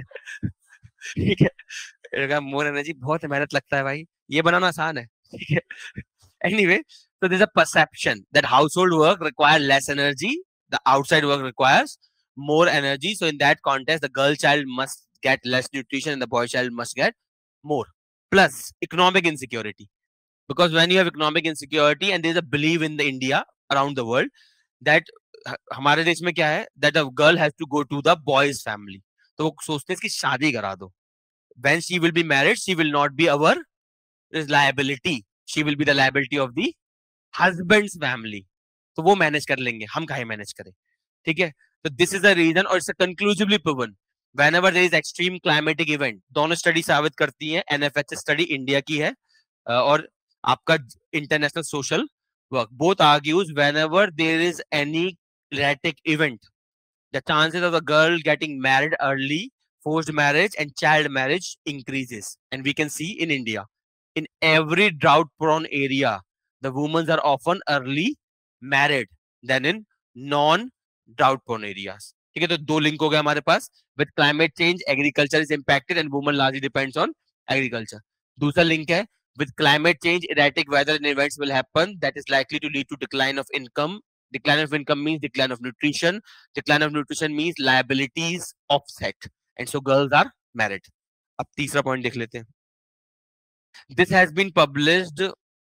ठीक है. It require more energy. बहुत मेहनत लगता है भाई. ये बनाना आसान है. ठीक है. Anyway, so there's a perception that household work requires less energy, the outside work requires more energy. So in that context, the girl child must get less nutrition and the boy child must get more. Plus economic insecurity, because when you have economic insecurity and there's a belief in the India around the world that हमारे देश में क्या है, that a girl has to go to the boy's family. तो वो सोचते हैं कि शादी करा दो. When she will be married, she will not be our liability. She will be the liability of the husband's family. तो वो मैनेज कर लेंगे, हम काहे मैनेज करें. ठीक है. तो दिस इज द रीजन और it's conclusively proven whenever there is extreme climatic event. दोनों स्टडी साबित करती हैं. NFHS स्टडी इंडिया की है और आपका international social work. Both argues whenever there is any climatic event, the chances of a girl getting married early, forced marriage and child marriage increases. And we can see in India, in every drought prone area, the women are often early married than in non drought prone areas. ठीक है. तो दो link हो गए हमारे पास. With climate change, agriculture is impacted and women largely depends on agriculture. दूसरा link है, with climate change, erratic weather and events will happen that is likely to lead to decline of income. Decline of income means decline of nutrition. Decline of nutrition means liabilities offset. And so girls are married. अब तीसरा point देख लेते हैं. This has been published.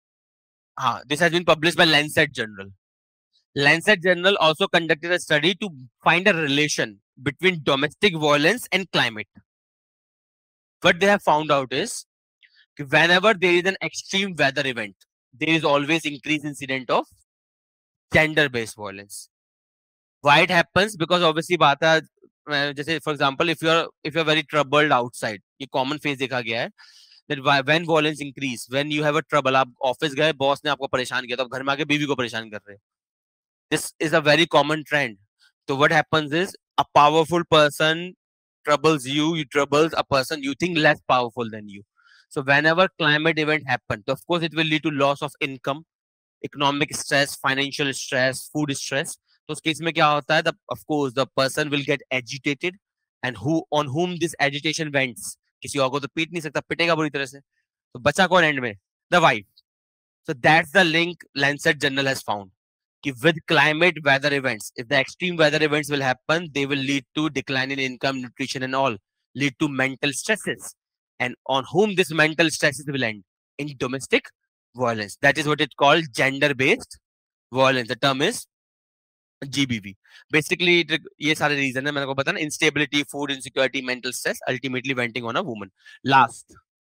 This has been published by Lancet Journal. Lancet Journal also conducted a study to find a relation between domestic violence and climate. What they have found out is whenever there is an extreme weather event, there is always increased incident of gender-based violence. Why it happens? Because obviously बात है, जैसे for example, if you're very troubled outside, ये common phase देखा गया है. That when violence increase, when you have a trouble, आप office गए, boss ने आपको परेशान किया, तो आप घर में आके बीवी को परेशान कर रहे हो. This is a very common trend. So what happens is a powerful person troubles you, you troubles a person you think less powerful than you. So whenever climate event happen, of course it will lead to loss of income, economic stress, financial stress, food stress. तो उस case में क्या होता है? Of course the person will get agitated and on whom this agitation vents. किसी और को तो पीट नहीं सकता, पिटेगा बुरी तरह से. तो बचा कौन एंड में? The wife. So that's the link Lancet Journal has found. With climate weather events, if the extreme weather events will happen, they will lead to decline in income, nutrition and all, lead to mental stresses. And on whom this mental stresses will end? In domestic violence. That is what it's called, gender-based violence. The term is GBV. Basically, ये सारे reason है मैंने को बताना. Instability, food insecurity, mental stress, ultimately venting on a woman. Last,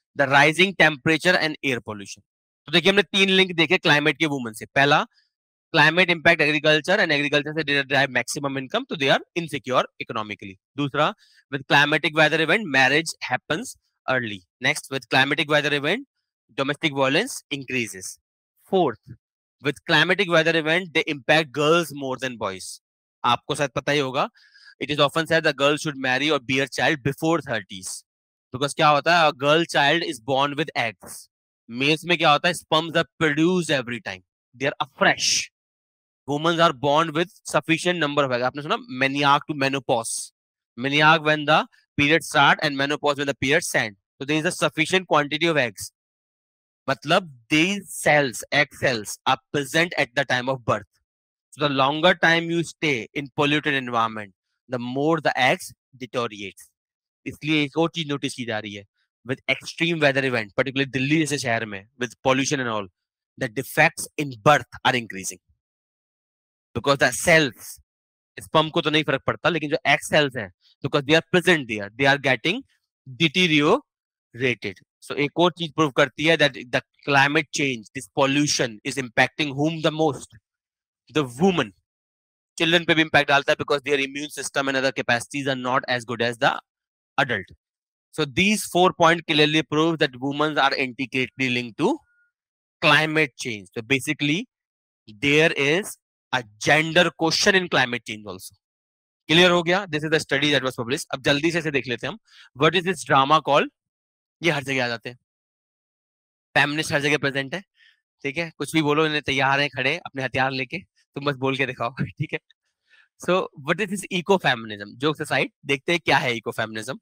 the rising temperature and air pollution. तो देखिए हमने 3 link देखे क्लाइमेट के वुमन से। पहला, climate impact agriculture and agriculture से ड्राइव मैक्सिमम इनकम, तो दे आर इनसिक्योर इकोनॉमिकली। दूसरा, with climatic weather event marriage happens early. Next, with climatic weather event domestic violence increases. Fourth, with climatic weather event they impact girls more than boys. आपको शायद पता ही होगा, it is often said that girls should marry or bear child before 30s because क्या होता है, a girl child is born with eggs. Males में क्या होता है, sperms are produced every time, they are afresh. Women are born with sufficient number of eggs. आपने सुना menarche to menopause. Menarche when the period start and menopause when the period end. So there is a sufficient quantity of eggs. मतलब these cells, egg cells, are present at the time of birth. So the longer time you stay in polluted environment, the more the eggs deteriorates. इसलिए एक और चीज notice की जा रही है, with extreme weather event, particularly Delhi जैसे शहर में, with pollution and all, the defects in birth are increasing because the cells, sperm को तो नहीं फर्क पड़ता, लेकिन जो egg cells हैं, because they are present there, they are getting deteriorated. So एक और चीज प्रूव करती है that the climate change, this pollution is impacting whom the most? The woman. Children पे भी impact डालता है because their immune system and other capacities are not as good as the adult. So these 4 points clearly prove that women are intricately linked to climate change. So basically there is a gender question in climate change also. Clear हो गया? This is the study that was published. अब जल्दी से देख लेते हैं हम. What is this drama called? ये हर जगह आ जाते हैं, फेमिनिस्ट हर जगह प्रेजेंट है, ठीक है, कुछ भी बोलो, इन्हें तैयार है खड़े अपने हथियार लेके, तुम बस बोल के दिखाओ, ठीक है। So what is this eco feminism? Jokes aside, देखते हैं क्या है eco feminism.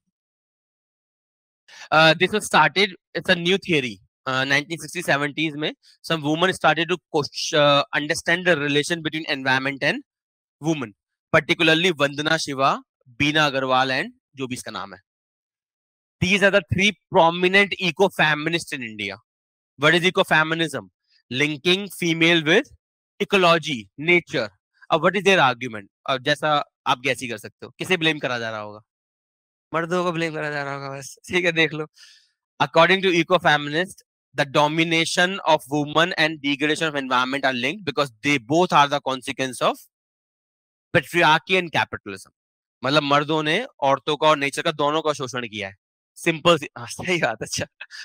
This was started, it's a new theory 1960-70s में some women started to understand the relation between environment and women, particularly Vandana Shiva, Beena Agarwal and जो भी इसका नाम है। These are the 3 prominent eco-feminists in India. What is ecofeminism? Linking female with ecology, nature. अब what is their argument? और जैसा आप gas ही कर सकते हो, किसे ब्लेम करा जा रहा होगा? मर्दों को ब्लेम करा जा रहा होगा बस, ठीक है, देख लो। According to ecofeminists, the domination of women and degradation of environment are linked because they both are the consequence of patriarchy and capitalism. मतलब मर्दों ने औरतों का और नेचर का दोनों का शोषण किया है। सिंपल, सही बात, अच्छा।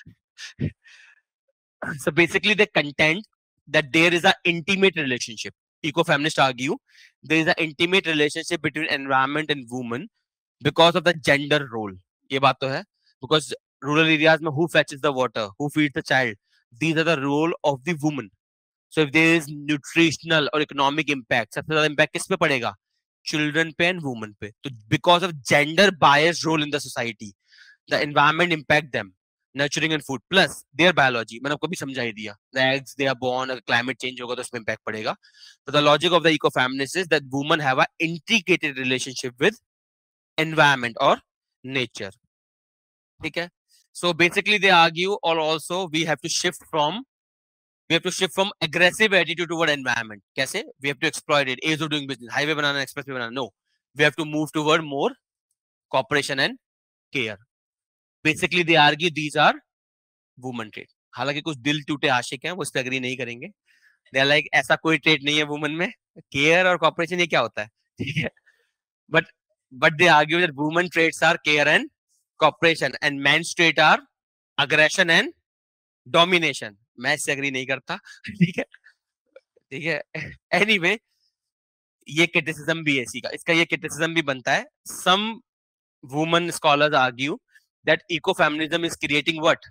So basically they contend that there is an intimate relationship. Ecofeminists argue there is an intimate relationship between environment and woman because of the gender role. ये बात तो है, because rural areas में who fetches the water, who feeds the child, these are the role of the woman. So if there is nutritional or economic impact, सबसे ज़्यादा impact किस पे पड़ेगा? Children पे and women पे. तो because of gender biased role in the society, the environment impact them. Nurturing and food plus their biology, मैंने आपको भी समझा ही दिया, the eggs they are born, अगर climate change होगा तो उसमें impact पड़ेगा. So the logic of the ecofeminist is that women have an intricate relationship with environment or nature, ठीक है. So basically they argue, or also we have to shift from aggressive attitude toward environment. कैसे? We have to exploit it, ease of doing business, highway बनाना, expressway बनाना, no, we have to move toward more cooperation and care. Basically they argue these are woman trade. हालांकि कुछ दिल टूटे आशिक हैं, वो इस पे एग्री नहीं करेंगे. दे आर लाइक ऐसा कोई ट्रेड नहीं है वुमन में, केयर और कॉपरेशन ये क्या होता है, ठीक है. But they argue that woman trades are care and cooperation and men's trade are aggression and domination. मैं इससे एग्री नहीं करता, ठीक है, ठीक है. एनीवे ये क्रिटिसिज्म भी है इसी का, इसका ये क्रिटिसिज्म भी बनता है. Some woman scholars argue that ecofeminism is creating what?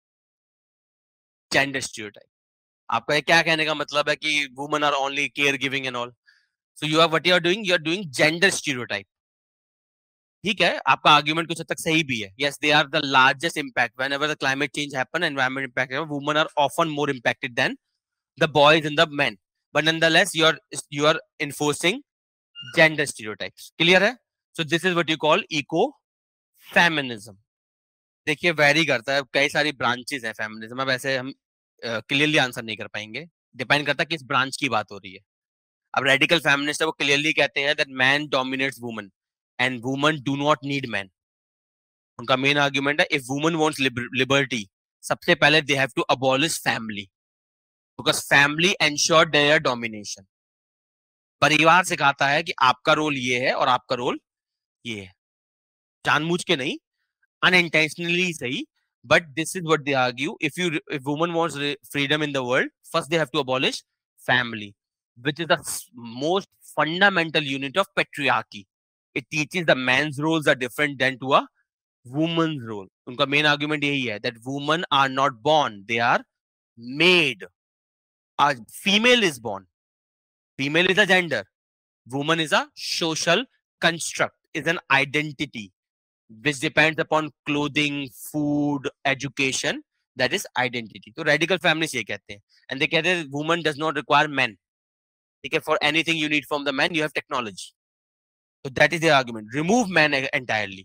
Gender stereotype. आपका क्या कहने का मतलब है कि women are only care giving and all. So you are what you are doing gender stereotype. ठीक है, आपका आर्गुमेंट कुछ हद तक सही भी है. Yes, they are the largest impact whenever the climate change happen, environment impact, women are often more impacted than the boys and the men, but nonetheless you are enforcing gender stereotypes. Clear है? So this is what you call eco feminism. देखिए vary करता है, कई सारी branches है feminism. अब ऐसे हम क्लियरली आंसर नहीं कर पाएंगे, डिपेंड करता है किस ब्रांच की बात हो रही है. अब रेडिकल फेमिनिस्ट है, वो क्लियरली कहते हैं that man dominates woman and woman do not need man. उनका मेन आर्गुमेंट है, इफ वुमन वांट्स लिबर्टी सबसे पहले they have to abolish family, because family ensure their domination. परिवार सिखाता है कि आपका रोल ये है और आपका रोल ये है, जानबूझ के नहीं, unintentionally सही, but this is what they argue. If woman wants freedom in the world, first they have to abolish family, which is the most fundamental unit of patriarchy. It teaches the man's roles are different than to a woman's role. उनका main argument यही है that women are not born, they are made. A female is born. Female is a gender. Woman is a social construct, is an identity which depends upon clothing, food, education. That is identity. तो radical families ये कहते हैं, and they कहते हैं woman does not require men. ठीक है, for anything you need from the man, you have technology. So that is the argument. Remove men entirely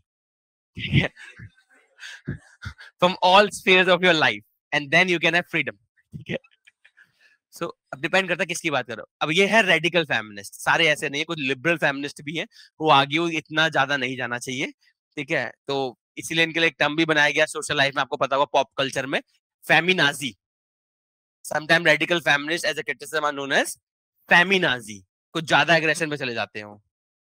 from all spheres of your life, and then you can have freedom. ठीक है. So अब depend करता है किसकी बात करो. अब ये है रेडिकल फेमिनिस्ट, सारे ऐसे नहीं है, कुछ लिबरल फेमिनिस्ट भी हैं वो आर्ग्यू इतना ज्यादा नहीं जाना चाहिए. ठीक है, तो इसीलिए इनके लिए एक टर्म भी बनाया गया सोशल लाइफ में, आपको पता होगा पॉप कल्चर में, feminazi. Sometime radical feminist as a criticism are known as feminazi. कुछ ज्यादा एग्रेशन में चले जाते हैं.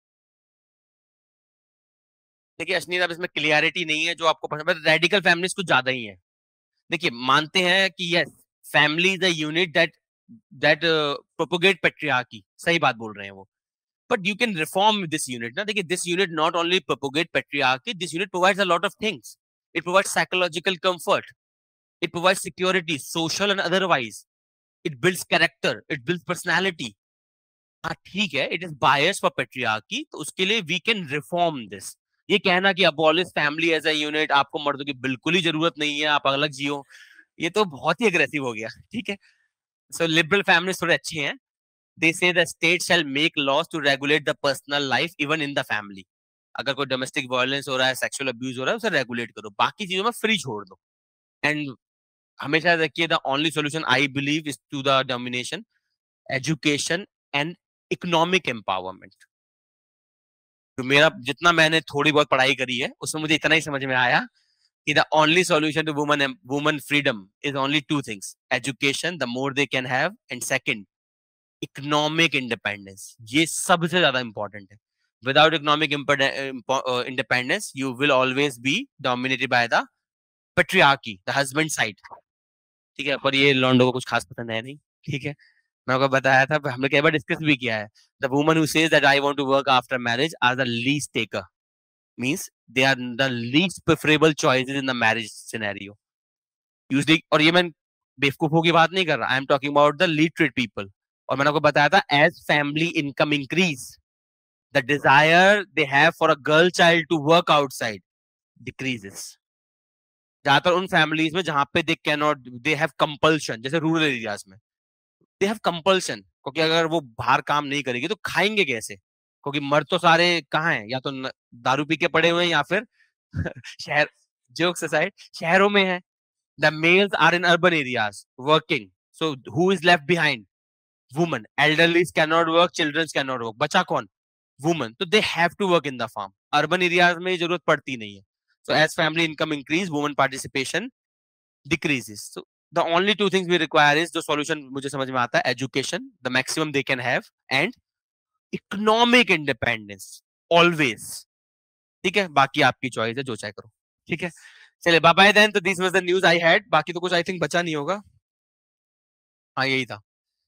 देखिए अश्नीत, अब इसमें क्लियरिटी नहीं है जो आपको पसंद है, रेडिकल फेमिनिस्ट कुछ ज्यादा ही है. देखिए मानते हैं कि yes, family is a unit that propagate patriarchy, सही बात बोल रहे हैं वो. But you can reform this unit. Now, this unit not only propagate patriarchy, this unit provides a lot of things. It provides psychological comfort. It provides security, social and otherwise. It builds character. It builds personality. हाँ ठीक है, it is biased for patriarchy, तो उसके लिए we can reform this. ये कहना कि abolish family as a unit, आपको मर्दों की बिल्कुल ही जरूरत नहीं है, आप अलग जियो, ये तो बहुत ही अग्रेसिव हो गया. ठीक है, so liberal families थोड़े अच्छे हैं. They say the state shall make laws to regulate the personal life even in the family. अगर कोई डोमेस्टिक वायलेंस हो रहा है, सेक्सुअल अब्यूज हो रहा है, उसे रेगुलेट करो, बाकी चीजों में फ्री छोड़ दो. एंड हमेशा देखिए, the only solution I believe is to the domination, education and economic empowerment. तो मेरा जितना मैंने थोड़ी बहुत पढ़ाई करी है उसमें मुझे इतना ही समझ में आया कि the only solution to woman freedom is only two things: education, the more they can have, and second economic independence. ये सबसे ज्यादा इंपॉर्टेंट है. Without economic independence you will always be dominated by the patriarchy, the husband side. ठीक है, पर ये लॉन्डो को कुछ खास पसंद है नहीं. ठीक है, मैं आपको बताया था, हमने कई बार डिस्कस भी किया है. The woman who says that I want to work after marriage are the least taker, means they are the least preferable choices in the marriage scenario usually. और ये मैं बेवकूफों की बात नहीं कर रहा, I am talking about the literate people. और मैंने आपको बताया था, as family income increase, the desire they have for a girl child to work outside decreases. ज्यादातर उन फैमिलीज में जहां पे they can not, they have compulsion, जैसे रूरल एरियाज में दे हैव कंपल्शन, क्योंकि अगर वो बाहर काम नहीं करेगी तो खाएंगे कैसे, क्योंकि मर्द तो सारे कहाँ हैं, या तो दारू पी के पड़े हुए हैं या फिर शहर, जोक्स असाइड, शहरों में है. The males are in urban areas working, so who is left behind? Woman. Elderlies can not work, childrens can not work, बचा कौन? वुमन. तो they have to work in the farm. Urban areas में जरूरत पड़ती नहीं है. So as family income increase, women participation decreases. So the only two things we require is, जो solution मुझे समझ में आता है, education, the maximum they can have, and economic independence always. ठीक है, बाकी आपकी चॉइस है, जो चाहे करो. ठीक है, चलिए बाय बाय देन. तो this was the news I had, बाकी तो कुछ आई थिंक बचा नहीं होगा. हाँ यही था.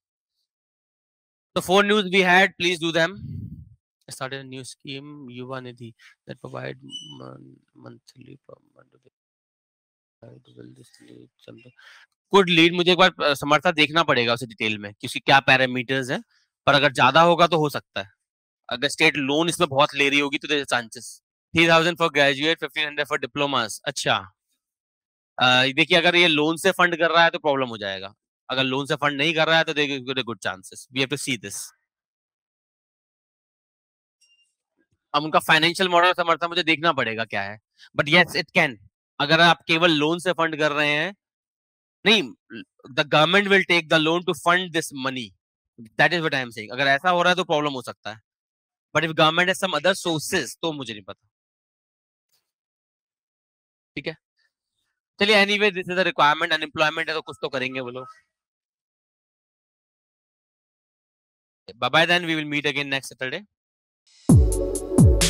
The four news we had, please do them. I started a new scheme, Yuva Nidhi, that provide monthly per month. Will this lead something? Could lead, मुझे एक बार समर्था देखना पड़ेगा उसे डिटेल में, क्योंकि क्या पैरामीटर्स है, पर अगर ज्यादा होगा तो हो सकता है. अगर स्टेट लोन इसमें बहुत ले रही होगी तो there chances. 3000 for graduate, 1500 for diplomas. अच्छा, देखिए अगर ये लोन से फंड कर रहा है तो प्रॉब्लम हो जाएगा. अगर लोन से फंड नहीं कर रहा है तो there good chances. We have to see this. अब उनका फाइनेंशियल मॉडल समर्था मुझे देखना पड़ेगा क्या है, बट यस इट कैन. अगर आप केवल लोन से फंड कर रहे हैं, नहीं, the government will take the loan to fund this money, that is what I am saying. अगर ऐसा हो रहा है तो प्रॉब्लम हो सकता है, but if government has some other sources तो मुझे नहीं पता. ठीक है, चलिए anyway this is the requirement, unemployment है तो कुछ तो करेंगे वो लोग. Bye bye then, we will meet again next Saturday.